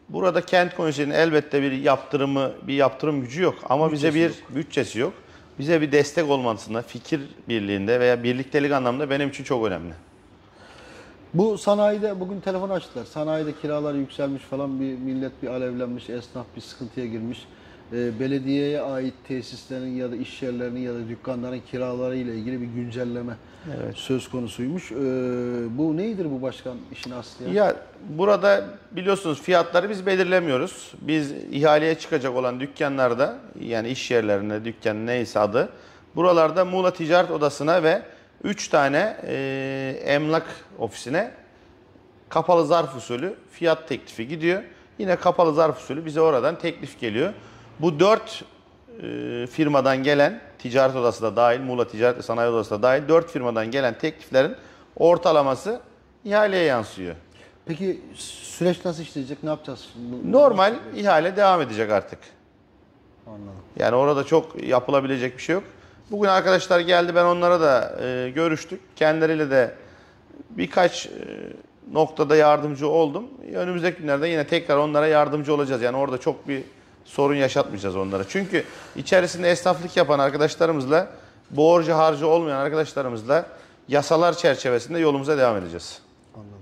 burada kent konseyi'nin elbette bir yaptırım gücü yok ama bize bir bütçesi yok. Bize bir destek olmasında, fikir birliğinde veya birliktelik anlamında benim için çok önemli. Bu sanayide bugün telefon açtılar. Sanayide kiralar yükselmiş falan, bir millet bir alevlenmiş, esnaf bir sıkıntıya girmiş. Belediyeye ait tesislerin ya da iş yerlerinin ya da dükkanların kiraları ile ilgili bir güncelleme söz konusuymuş. Bu nedir bu başkan, işin aslı ya? Ya burada biliyorsunuz fiyatları biz belirlemiyoruz. Biz ihaleye çıkacak olan dükkanlarda, yani iş yerlerinde, dükkan neyse adı, buralarda Muğla Ticaret Odası'na ve 3 tane emlak ofisine kapalı zarf usulü fiyat teklifi gidiyor. Yine kapalı zarf usulü bize oradan teklif geliyor. Bu 4 firmadan gelen, ticaret odası da dahil, Muğla Ticaret ve Sanayi Odası da dahil 4 firmadan gelen tekliflerin ortalaması ihaleye yansıyor. Peki süreç nasıl işleyecek? Ne yapacağız şimdi? Normal ihale devam edecek artık. Anladım. Yani orada çok yapılabilecek bir şey yok. Bugün arkadaşlar geldi, ben onlara da görüştük. Kendileriyle de birkaç noktada yardımcı oldum. Önümüzdeki günlerde yine tekrar onlara yardımcı olacağız. Yani orada çok bir sorun yaşatmayacağız onlara. Çünkü içerisinde esnaflık yapan arkadaşlarımızla, borcu harcı olmayan arkadaşlarımızla yasalar çerçevesinde yolumuza devam edeceğiz. Anladım.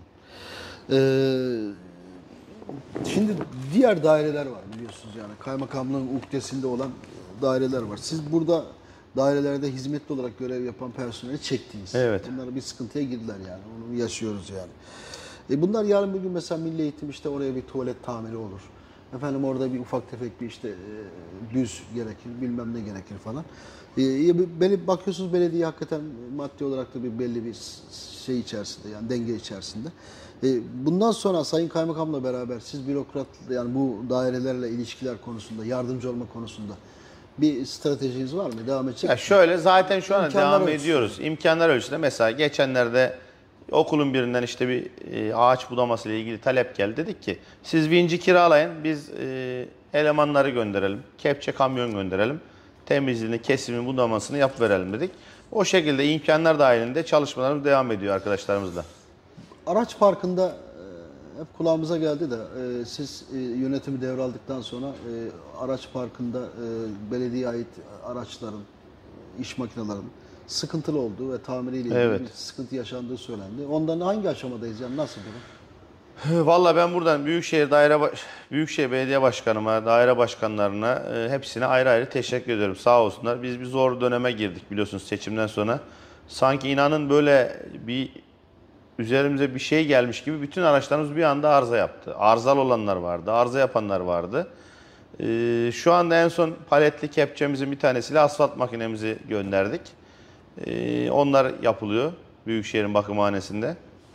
Şimdi diğer daireler var biliyorsunuz, yani kaymakamlığın uhdesinde olan daireler var. Siz burada dairelerde hizmetli olarak görev yapan personeli çektiniz. Evet. Bunlar bir sıkıntıya girdiler yani. Onu yaşıyoruz yani. Bunlar yarın bir gün mesela Milli Eğitim işte oraya bir tuvalet tamiri olur. Efendim orada bir ufak tefek bir işte düz gerekir, bilmem ne gerekir falan. Bakıyorsunuz belediye hakikaten maddi olarak da bir belli bir şey içerisinde, yani denge içerisinde. Bundan sonra Sayın Kaymakam'la beraber siz bürokrat, yani bu dairelerle ilişkiler konusunda, yardımcı olma konusunda bir stratejiniz var mı? Devam edecek Ya mi? şöyle, zaten şu an İmkanlar devam ölçüsünde. ediyoruz. İmkanlar ölçüsünde mesela geçenlerde okulun birinden işte bir ağaç budaması ile ilgili talep geldi. Dedik ki siz vinci kiralayın, biz elemanları gönderelim, kepçe kamyon gönderelim, temizliğini, kesimini, budamasını yapıverelim dedik. O şekilde imkanlar dahilinde çalışmalarımız devam ediyor arkadaşlarımızla. Araç parkında hep kulağımıza geldi de siz yönetimi devraldıktan sonra araç parkında belediyeye ait araçların, iş makinelerinin sıkıntılı olduğu ve tamiriyle ilgili Evet. bir sıkıntı yaşandığı söylendi. Ondan hangi aşamadayız, yani nasıl durum? Vallahi ben buradan Büyükşehir Belediye Başkanıma, daire başkanlarına hepsine ayrı ayrı teşekkür ediyorum. Sağ olsunlar. Biz bir zor döneme girdik biliyorsunuz seçimden sonra. Sanki inanın böyle bir üzerimize bir şey gelmiş gibi bütün araçlarımız bir anda arıza yaptı. Arızalı olanlar vardı, arıza yapanlar vardı. Şu anda en son paletli kepçemizin bir tanesiyle asfalt makinemizi gönderdik. Onlar yapılıyor Büyükşehir'in bakımhanesinde.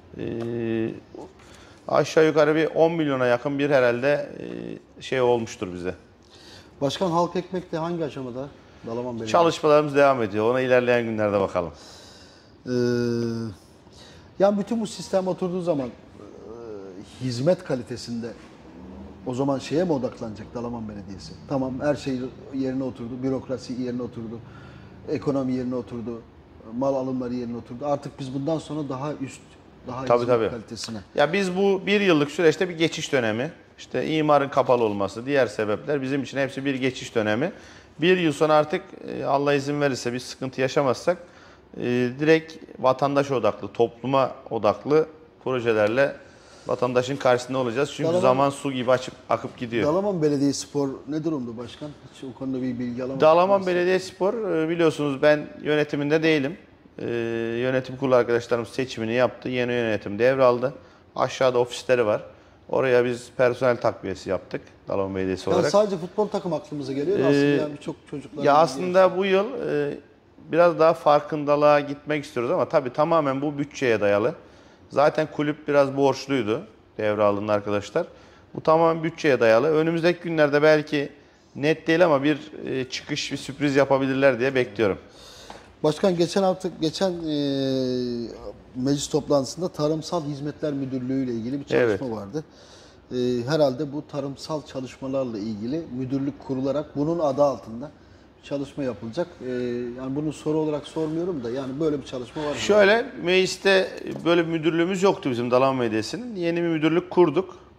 Aşağı yukarı bir 10 milyona yakın bir herhalde şey olmuştur bize. Başkan, halk ekmek de hangi aşamada? Dalaman Belediyesi. Çalışmalarımız devam ediyor. Ona ilerleyen günlerde bakalım. Ee, Yani bütün bu sistem oturduğu zaman hizmet kalitesinde o zaman şeye mi odaklanacak Dalaman Belediyesi? Tamam, her şey yerine oturdu, bürokrasi yerine oturdu, ekonomi yerine oturdu, mal alımları yerine oturdu. Artık biz bundan sonra daha üst, daha Tabii, hizmet tabii. kalitesine. Ya biz bu bir yıllık süreçte bir geçiş dönemi, işte imarın kapalı olması, diğer sebepler bizim için hepsi bir geçiş dönemi. Bir yıl sonra artık Allah izin verirse bir sıkıntı yaşamazsak direkt vatandaş odaklı, topluma odaklı projelerle vatandaşın karşısında olacağız. Çünkü Dalaman- zaman su gibi akıp gidiyor. Dalaman Belediyespor ne durumda başkan? Hiç o konuda bir bilgi alamadım. Dalaman Belediyespor biliyorsunuz ben yönetiminde değilim. Yönetim kurulu arkadaşlarımız seçimini yaptı. Yeni yönetim devraldı. Aşağıda ofisleri var. Oraya biz personel takviyesi yaptık Dalaman Belediyesi Yani olarak. sadece futbol takım aklımıza geliyor. Aslında yani birçok çocuklar... Ya aslında bu yıl biraz daha farkındalığa gitmek istiyoruz ama tabii tamamen bu bütçeye dayalı. Zaten kulüp biraz borçluydu devralının arkadaşlar. Bu tamamen bütçeye dayalı. Önümüzdeki günlerde belki net değil ama bir çıkış, bir sürpriz yapabilirler diye bekliyorum. Başkan, geçen meclis toplantısında Tarımsal Hizmetler Müdürlüğü ile ilgili bir çalışma vardı. Herhalde bu tarımsal çalışmalarla ilgili müdürlük kurularak bunun adı altında bir çalışma yapılacak. Yani bunu soru olarak sormuyorum da, yani böyle bir çalışma var mı? Şöyle, mecliste böyle bir müdürlüğümüz yoktu bizim Dalaman Belediyesi'nin. Yeni bir müdürlük kurduk.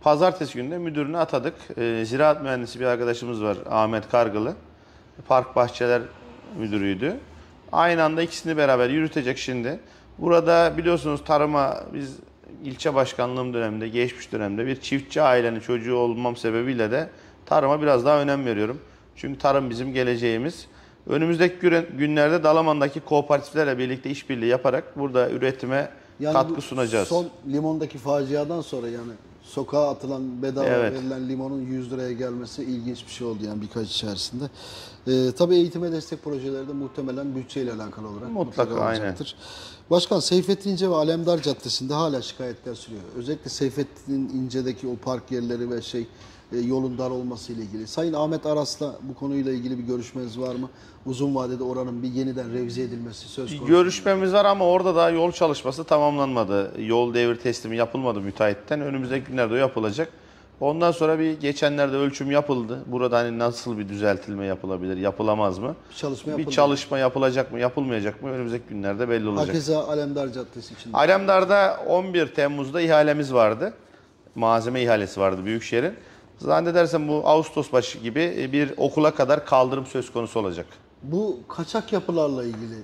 Pazartesi günü de müdürünü atadık. Ziraat mühendisi bir arkadaşımız var, Ahmet Kargılı. Park Bahçeler müdürüydü. Aynı anda ikisini beraber yürütecek şimdi. Burada biliyorsunuz tarıma biz ilçe başkanlığım döneminde, geçmiş dönemde bir çiftçi ailenin çocuğu olmam sebebiyle de tarıma biraz daha önem veriyorum. Çünkü tarım bizim geleceğimiz. Önümüzdeki günlerde Dalaman'daki kooperatiflerle birlikte işbirliği yaparak burada üretime katkı sunacağız. Son limondaki faciadan sonra yani sokağa atılan bedava verilen limonun 100 liraya gelmesi ilginç bir şey oldu yani birkaç içerisinde. Tabii eğitime destek projeleri de muhtemelen bütçeyle alakalı olarak mutlaka olacaktır. Başkan, Seyfettin İnce ve Alemdar Caddesi'nde hala şikayetler sürüyor. Özellikle Seyfettin İnce'deki o park yerleri ve yolun dar olması ile ilgili. Sayın Ahmet Aras'la bu konuyla ilgili bir görüşmeniz var mı? Uzun vadede oranın bir yeniden revize edilmesi söz konusu. Görüşmemiz var ama orada daha yol çalışması tamamlanmadı. Yol devir teslimi yapılmadı müteahhitten. Önümüzdeki günlerde o yapılacak. Ondan sonra geçenlerde ölçüm yapıldı. Burada hani nasıl bir düzeltilme yapılabilir, yapılamaz mı? Bir çalışma yapılacak mı, yapılmayacak mı? Önümüzdeki günlerde belli olacak. Hakeza Alemdar Caddesi için. Alemdar'da 11 Temmuz'da ihalemiz vardı. Malzeme ihalesi vardı Büyükşehir'in. Zannedersem bu Ağustos başı gibi bir okula kadar kaldırım söz konusu olacak. Bu kaçak yapılarla ilgili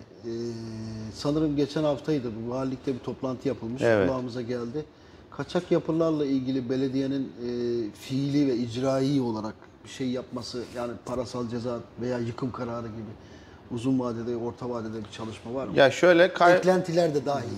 sanırım geçen haftaydı bu valilikte bir toplantı yapılmış. Kulağımıza geldi. Kaçak yapılarla ilgili belediyenin fiili ve icraî olarak bir şey yapması, yani parasal ceza veya yıkım kararı gibi uzun vadede, orta vadede bir çalışma var mı? Ya şöyle, eklentiler de dahil.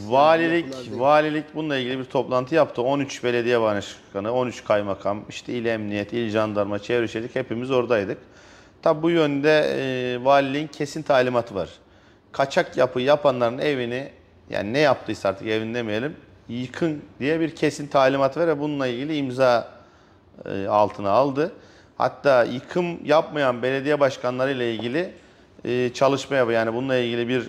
Valilik bununla ilgili bir toplantı yaptı. 13 belediye başkanı, 13 kaymakam, işte il emniyet, il jandarma, çevre şehircilik hepimiz oradaydık. Tabi bu yönde valiliğin kesin talimatı var. Kaçak yapı yapanların evini, yani ne yaptıysa artık evini demeyelim, yıkın diye bir kesin talimat var ve bununla ilgili imza altına aldı. Hatta yıkım yapmayan belediye başkanları ile ilgili çalışma yapıyor. Yani bununla ilgili bir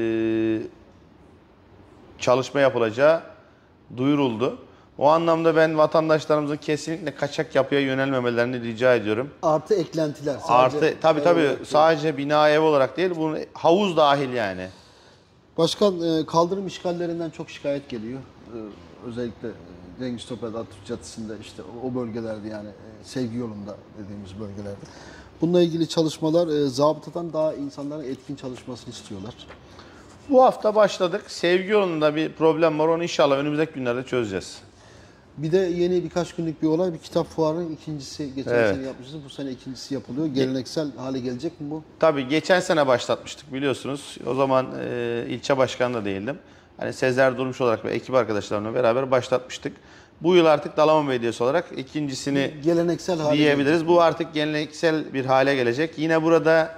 çalışma yapılacağı duyuruldu. O anlamda ben vatandaşlarımızın kesinlikle kaçak yapıya yönelmemelerini rica ediyorum. Artı eklentiler. Tabii sadece bina ev olarak değil, bunun havuz dahil yani. Başkan, kaldırım işgallerinden çok şikayet geliyor. Özellikle Cengiz Topel Atatürk Caddesi'nde, işte o bölgelerde, yani Sevgi Yolu'nda dediğimiz bölgelerde. Bununla ilgili çalışmalar, zabıtadan daha insanların etkin çalışmasını istiyorlar. Bu hafta başladık. Sevgi Yolu'nda bir problem var. Onu inşallah önümüzdeki günlerde çözeceğiz. Bir de yeni birkaç günlük bir olay, bir kitap fuarının ikincisi. Geçen sene yapmışız, bu sene ikincisi yapılıyor. Geleneksel hale gelecek mi bu? Tabii geçen sene başlatmıştık biliyorsunuz. O zaman ilçe başkanı da değildim. Hani Sezer Durmuş olarak ve ekip arkadaşlarımla beraber başlatmıştık. Bu yıl artık Dalaman Belediyesi olarak ikincisini geleneksel hale diyebiliriz. gelecek. Bu artık geleneksel bir hale gelecek. Yine burada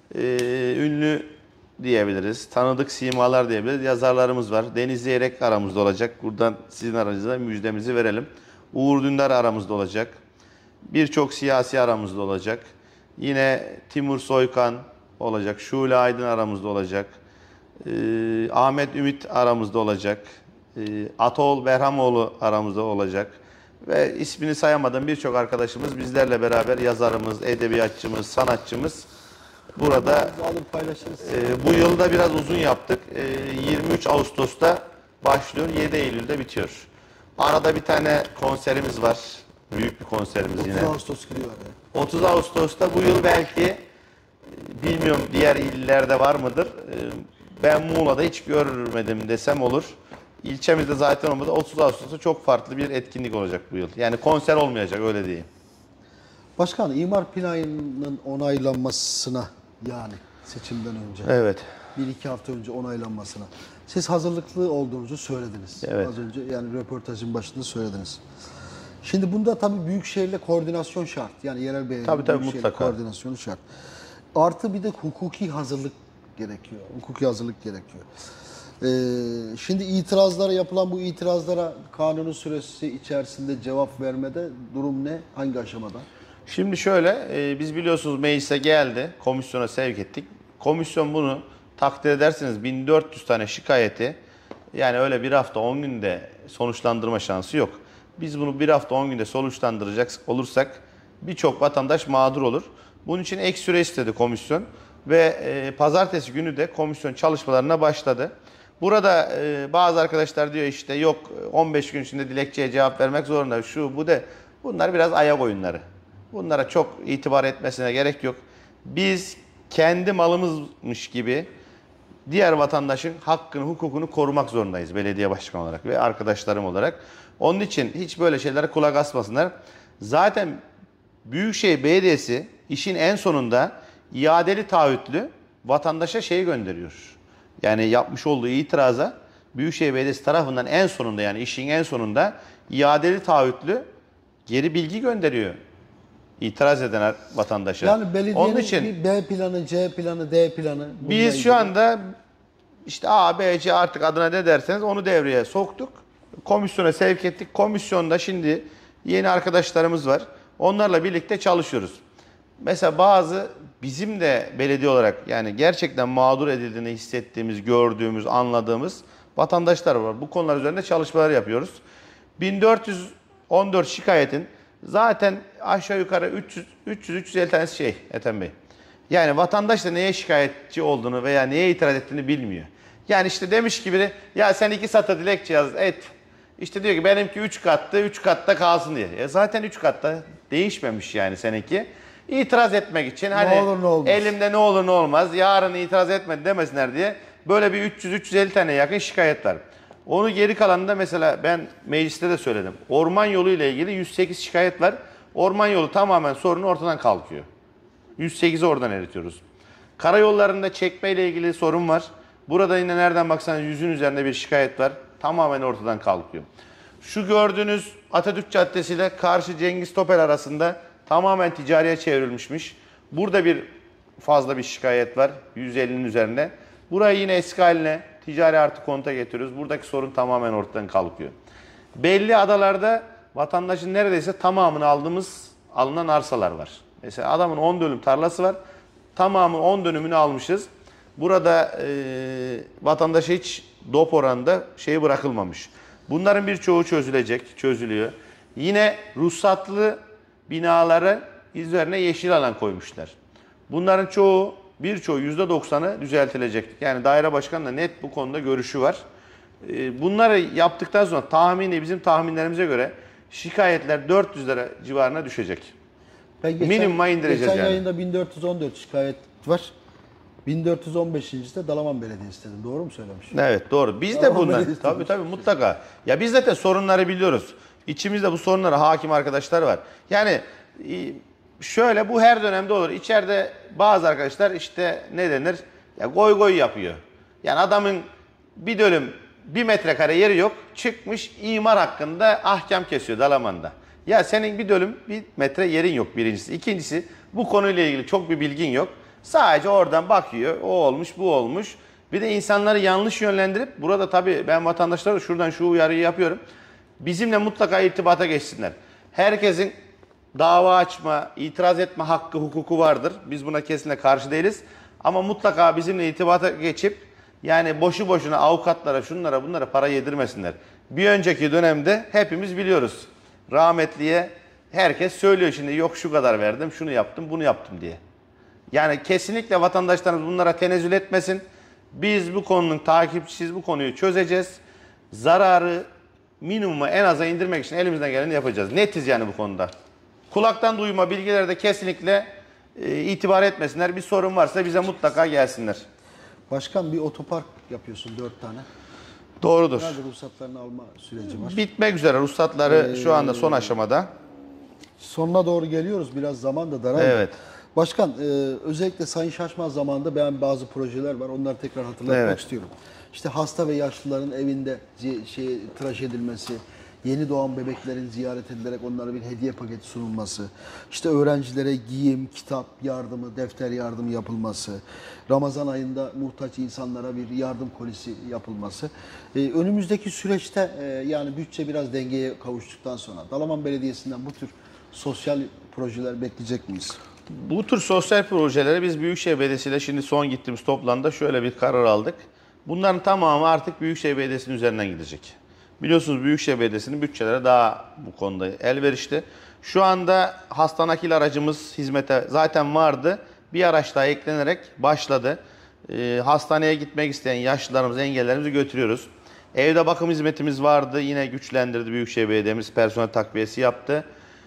ünlü diyebiliriz, tanıdık simalar diyebiliriz. Yazarlarımız var. Deniz Zeyrek aramızda olacak. Buradan sizin aranızda müjdemizi verelim. Uğur Dündar aramızda olacak. Birçok siyasi aramızda olacak. Yine Timur Soykan olacak. Şule Aydın aramızda olacak. Ahmet Ümit aramızda olacak. Atol Berhamoğlu aramızda olacak. Ve ismini sayamadığım birçok arkadaşımız bizlerle beraber, yazarımız, edebiyatçımız, sanatçımız burada. Bu yılda biraz uzun yaptık. 23 Ağustos'ta başlıyor, 7 Eylül'de bitiyor. Arada bir tane konserimiz var. Büyük bir konserimiz yine. 30 Ağustos gidiyor. 30 Ağustos'ta bu yıl belki, bilmiyorum diğer illerde var mıdır? Ben Muğla'da hiç görmedim desem olur. İlçemizde zaten olmadı. 30 Ağustos'ta çok farklı bir etkinlik olacak bu yıl. Yani konser olmayacak, öyle diyeyim. Başkan, imar planının onaylanmasına, yani seçimden önce. Evet. 1-2 hafta önce onaylanmasına. Siz hazırlıklı olduğunuzu söylediniz. Evet. Az önce, yani röportajın başında söylediniz. Şimdi bunda tabii büyükşehirle koordinasyon şart. Yani yerel belediye büyükşehirle koordinasyonu şart. Artı bir de hukuki hazırlık gerekiyor. Hukuki hazırlık gerekiyor. Şimdi yapılan bu itirazlara kanunun süresi içerisinde cevap vermede durum ne? Hangi aşamada? Şimdi şöyle, biz biliyorsunuz meclise geldi, komisyona sevk ettik. Komisyon bunu takdir ederseniz 1400 tane şikayeti, yani öyle bir hafta 10 günde sonuçlandırma şansı yok. Biz bunu bir hafta 10 günde sonuçlandıracak olursak birçok vatandaş mağdur olur. Bunun için ek süre istedi komisyon ve pazartesi günü de komisyon çalışmalarına başladı. Burada bazı arkadaşlar diyor işte yok 15 gün içinde dilekçeye cevap vermek zorunda, şu bu de. Bunlar biraz ayak oyunları. Bunlara çok itibar etmesine gerek yok. Biz kendi malımızmış gibi diğer vatandaşın hakkını, hukukunu korumak zorundayız belediye başkanı olarak ve arkadaşlarım olarak. Onun için hiç böyle şeylere kulak asmasınlar. Zaten Büyükşehir Belediyesi işin en sonunda iadeli taahhütlü vatandaşa şey gönderiyor. Yani yapmış olduğu itiraza Büyükşehir Belediyesi tarafından en sonunda, yani işin en sonunda iadeli taahhütlü geri bilgi gönderiyor itiraz eden vatandaşa. Yani belediyenin Onun için bir B planı, C planı, D planı. biz şu anda işte A, B, C artık adına ne derseniz onu devreye soktuk. Komisyona sevk ettik. Komisyonda şimdi yeni arkadaşlarımız var. Onlarla birlikte çalışıyoruz. Mesela bazı bizim de belediye olarak yani gerçekten mağdur edildiğini hissettiğimiz, gördüğümüz, anladığımız vatandaşlar var. Bu konular üzerinde çalışmalar yapıyoruz. 1414 şikayetin zaten aşağı yukarı 300-350 tanesi şey Ethem Bey. Yani vatandaş da neye şikayetçi olduğunu veya neye itiraz ettiğini bilmiyor. Yani işte demiş ki biri, ya sen 2 satır dilekçe yaz et. İşte diyor ki benimki 3 kattı, 3 katta kalsın diye. Zaten 3 katta değişmemiş yani seninki. İtiraz etmek için hani ne olur ne olmaz, elimde ne olur ne olmaz, yarın itiraz etmedi demesinler diye böyle bir 300-350 tane yakın şikayet var. Onu geri kalanında mesela ben mecliste de söyledim. Orman yolu ile ilgili 108 şikayet var. Orman yolu tamamen sorunu ortadan kalkıyor. 108'i oradan eritiyoruz. Karayollarında çekme ile ilgili sorun var. Burada yine nereden baksanız 100'ün üzerinde bir şikayet var. Tamamen ortadan kalkıyor. Şu gördüğünüz Atatürk Caddesi ile karşı Cengiz Topel arasında tamamen ticariye çevrilmişmiş. Burada bir fazla bir şikayet var 150'nin üzerinde. Burayı yine eski haline ticari artı konta getiriyoruz. Buradaki sorun tamamen ortadan kalkıyor. Belli adalarda vatandaşın neredeyse tamamını alınan arsalar var. Mesela adamın 10 dönüm tarlası var. Tamamı 10 dönümünü almışız. Burada vatandaşa hiç DOP oranında şey bırakılmamış. Bunların birçoğu çözülüyor. Yine ruhsatlı binaları üzerine yeşil alan koymuşlar. Bunların birçoğu %90'ı düzeltilecek. Yani daire başkanı da net bu konuda görüşü var. Bunları yaptıktan sonra bizim tahminlerimize göre şikayetler 400 lira civarına düşecek. Minimuma indireceğiz geçen yani. yayında 1414 şikayet var. 1415. de Dalaman Belediyesi dedim. Doğru mu söylemişim? Evet doğru. Biz de Dalaman bunlar Belediyesi tabii mutlaka. Ya biz zaten sorunları biliyoruz. İçimizde bu sorunlara hakim arkadaşlar var. Yani şöyle bu her dönemde olur. İçeride bazı arkadaşlar işte ne denir? Ya goy yapıyor. Yani adamın bir dönüm 1 metrekare yeri yok. Çıkmış imar hakkında ahkam kesiyor Dalaman'da. Ya senin bir dönüm 1 metre yerin yok birincisi. İkincisi bu konuyla ilgili çok bir bilgin yok. Sadece oradan bakıyor. O olmuş, bu olmuş. Bir de insanları yanlış yönlendirip burada tabii ben vatandaşlara şuradan şu uyarıyı yapıyorum. Bizimle mutlaka irtibata geçsinler. Herkesin dava açma, itiraz etme hakkı, hukuku vardır. Biz buna kesinlikle karşı değiliz. Ama mutlaka bizimle irtibata geçip yani boşu boşuna avukatlara, şunlara, bunlara para yedirmesinler. Bir önceki dönemde hepimiz biliyoruz. Rahmetliye herkes söylüyor şimdi yok şu kadar verdim, şunu yaptım, bunu yaptım diye. Yani kesinlikle vatandaşlarımız bunlara tenezzül etmesin. Biz bu konunun takipçisiyiz, bu konuyu çözeceğiz. Zararı minimuma en aza indirmek için elimizden geleni yapacağız. Netiz yani bu konuda. Kulaktan duyma bilgilerde kesinlikle itibar etmesinler. Bir sorun varsa bize mutlaka gelsinler. Başkan bir otopark yapıyorsun 4 tane. Doğrudur. Nerede ruhsatlarını alma süreci var? Bitmek üzere ruhsatları şu anda son aşamada. Sonuna doğru geliyoruz. Biraz zaman da daraldı. Evet. Başkan özellikle Sayın Şaşmaz zamanında ben bazı projeler var. Onları tekrar hatırlatmak Evet. istiyorum. İşte hasta ve yaşlıların evinde tıraş edilmesi, yeni doğan bebeklerin ziyaret edilerek onlara bir hediye paketi sunulması, işte öğrencilere giyim, kitap yardımı, defter yardımı yapılması, Ramazan ayında muhtaç insanlara bir yardım kolisi yapılması. Önümüzdeki süreçte yani bütçe biraz dengeye kavuştuktan sonra Dalaman Belediyesi'nden bu tür sosyal projeler bekleyecek miyiz? Bu tür sosyal projeleri biz Büyükşehir Belediyesi ile şimdi son gittiğimiz toplantıda şöyle bir karar aldık. Bunların tamamı artık Büyükşehir Belediyesi'nin üzerinden gidecek. Biliyorsunuz Büyükşehir Belediyesi'nin bütçeleri daha bu konuda elverişli. Şu anda hasta nakil aracımız hizmete zaten vardı. Bir araç daha eklenerek başladı. Hastaneye gitmek isteyen yaşlılarımızı, engellerimizi götürüyoruz. Evde bakım hizmetimiz vardı. Yine güçlendirdi Büyükşehir Belediye'miz. Personel takviyesi yaptı.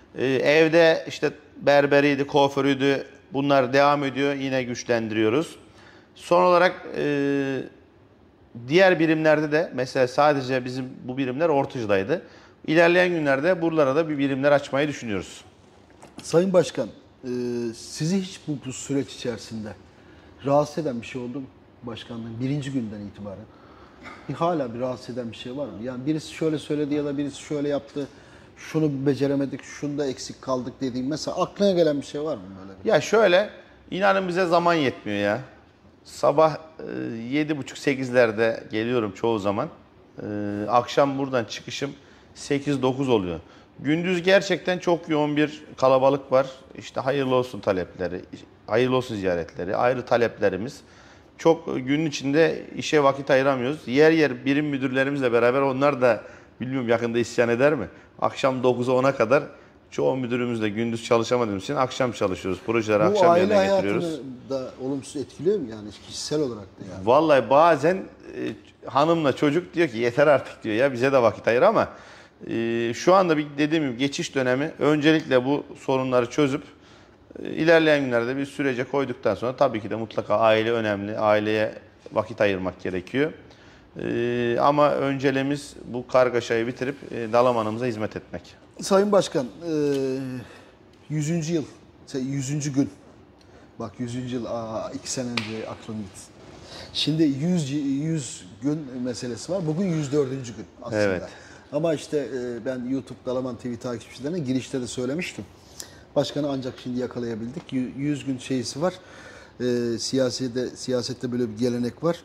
Evde işte berberiydi, kuaförüydü. Bunlar devam ediyor. Yine güçlendiriyoruz. Son olarak diğer birimlerde de mesela sadece bizim bu birimler Ortacı'daydı. İlerleyen günlerde buralara da bir birimler açmayı düşünüyoruz. Sayın Başkan, sizi hiç bu süreç içerisinde rahatsız eden bir şey oldu mu? Başkanlığın birinci günden itibaren. Hala bir rahatsız eden bir şey var mı? Yani birisi şöyle söyledi ya da birisi şöyle yaptı. Şunu beceremedik, şunda eksik kaldık dediğim. Mesela aklına gelen bir şey var mı böyle? Ya şöyle, inanın bize zaman yetmiyor ya. Sabah 7.30-8'lerde geliyorum çoğu zaman. Akşam buradan çıkışım 8-9 oluyor. Gündüz gerçekten çok yoğun bir kalabalık var. İşte hayırlı olsun talepleri, hayırlı olsun ziyaretleri, ayrı taleplerimiz. Çok günün içinde işe vakit ayıramıyoruz. Yer yer birim müdürlerimizle beraber onlar da bilmiyorum yakında isyan eder mi? Akşam 9'a 10'a kadar çoğu müdürümüzle gündüz çalışamadığımız için akşam çalışıyoruz. Projeleri Bu akşam aile yerine getiriyoruz. hayatını da olumsuz etkiliyor mu yani kişisel olarak da yani? Vallahi bazen hanımla çocuk diyor ki yeter artık diyor ya bize de vakit ayır ama şu anda bir dediğim gibi geçiş dönemi. Öncelikle bu sorunları çözüp ilerleyen günlerde bir sürece koyduktan sonra tabii ki de mutlaka aile önemli. Aileye vakit ayırmak gerekiyor. Ama önceliğimiz bu kargaşayı bitirip Dalaman'ımıza hizmet etmek. Sayın Başkan, 100. yıl, 100. gün. Bak 100. yıl, 2 sene önce aklım gitti. Şimdi 100 gün meselesi var. Bugün 104. gün aslında. Evet. Ama işte ben YouTube Dalaman TV takipçilerine girişte de söylemiştim. Başkanı ancak şimdi yakalayabildik. 100 gün şeysi var. Siyasette böyle bir gelenek var.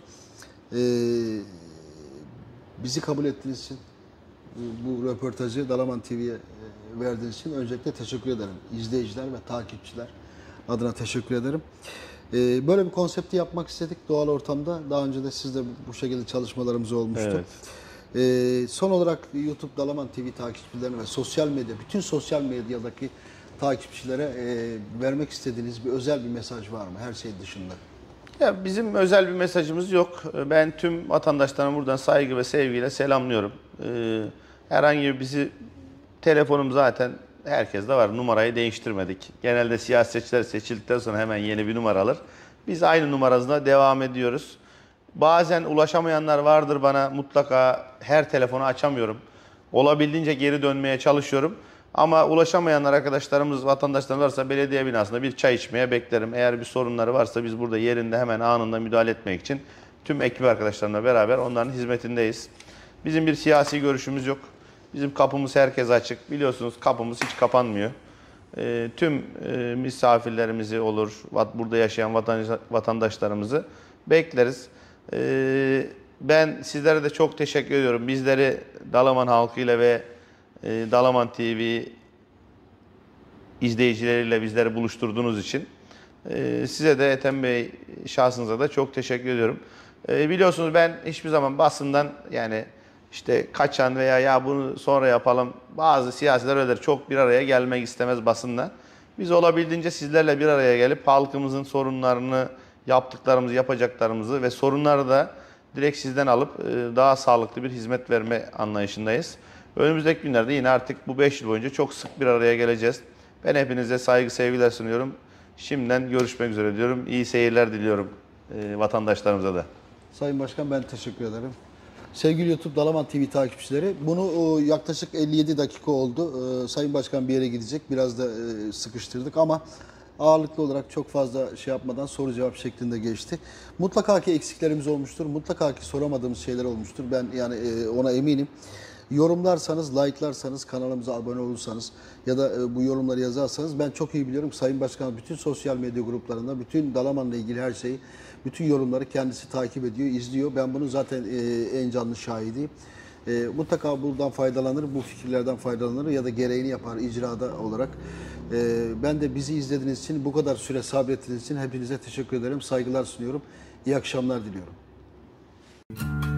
Bizi kabul ettiğiniz için, bu röportajı Dalaman TV'ye verdiğiniz için öncelikle teşekkür ederim. İzleyiciler ve takipçiler adına teşekkür ederim. Böyle bir konsepti yapmak istedik doğal ortamda. Daha önce de sizle bu şekilde çalışmalarımız olmuştu. Evet. Son olarak YouTube Dalaman TV takipçilerine ve sosyal medya, bütün sosyal medyadaki takipçilere vermek istediğiniz bir özel bir mesaj var mı her şey dışında? Ya bizim özel bir mesajımız yok. Ben tüm vatandaşlarıma buradan saygı ve sevgiyle selamlıyorum. Herhangi bizi telefonum zaten herkeste var. Numarayı değiştirmedik. Genelde siyasetçiler seçildikten sonra hemen yeni bir numara alır. Biz aynı numarazına devam ediyoruz. Bazen ulaşamayanlar vardır bana, mutlaka her telefonu açamıyorum. Olabildiğince geri dönmeye çalışıyorum. Ama ulaşamayanlar arkadaşlarımız, vatandaşlarımız varsa belediye binasında bir çay içmeye beklerim. Eğer bir sorunları varsa biz burada yerinde hemen anında müdahale etmek için tüm ekip arkadaşlarımla beraber onların hizmetindeyiz. Bizim bir siyasi görüşümüz yok. Bizim kapımız herkese açık. Biliyorsunuz kapımız hiç kapanmıyor. Tüm misafirlerimizi olur, burada yaşayan vatandaşlarımızı bekleriz. Ben sizlere de çok teşekkür ediyorum. Bizleri Dalaman halkıyla ve Dalaman TV izleyicileriyle bizleri buluşturduğunuz için size de Ethem Bey şahsınıza da çok teşekkür ediyorum. Biliyorsunuz ben hiçbir zaman basından yani işte kaçan veya ya bunu sonra yapalım bazı siyasiler öyledir. Çok bir araya gelmek istemez basınla. Biz olabildiğince sizlerle bir araya gelip halkımızın sorunlarını, yaptıklarımızı, yapacaklarımızı ve sorunları da direkt sizden alıp daha sağlıklı bir hizmet verme anlayışındayız. Önümüzdeki günlerde yine artık bu 5 yıl boyunca çok sık bir araya geleceğiz. Ben hepinize saygı, sevgiler sunuyorum. Şimdiden görüşmek üzere diyorum. İyi seyirler diliyorum vatandaşlarımıza da. Sayın Başkan ben teşekkür ederim. Sevgili YouTube Dalaman TV takipçileri, bunu yaklaşık 57 dakika oldu. Sayın Başkan bir yere gidecek, biraz da sıkıştırdık ama ağırlıklı olarak çok fazla şey yapmadan soru cevap şeklinde geçti. Mutlaka ki eksiklerimiz olmuştur, mutlaka ki soramadığımız şeyler olmuştur. Ben yani ona eminim. Yorumlarsanız, like'larsanız, kanalımıza abone olursanız ya da bu yorumları yazarsanız ben çok iyi biliyorum. Sayın Başkan bütün sosyal medya gruplarında, bütün Dalaman'la ilgili her şeyi, bütün yorumları kendisi takip ediyor, izliyor. Ben bunun zaten en canlı şahidiyim. Mutlaka buradan faydalanır, bu fikirlerden faydalanır ya da gereğini yapar icrada olarak. Ben de bizi izlediğiniz için, bu kadar süre sabrettiğiniz için hepinize teşekkür ederim. Saygılar sunuyorum. İyi akşamlar diliyorum.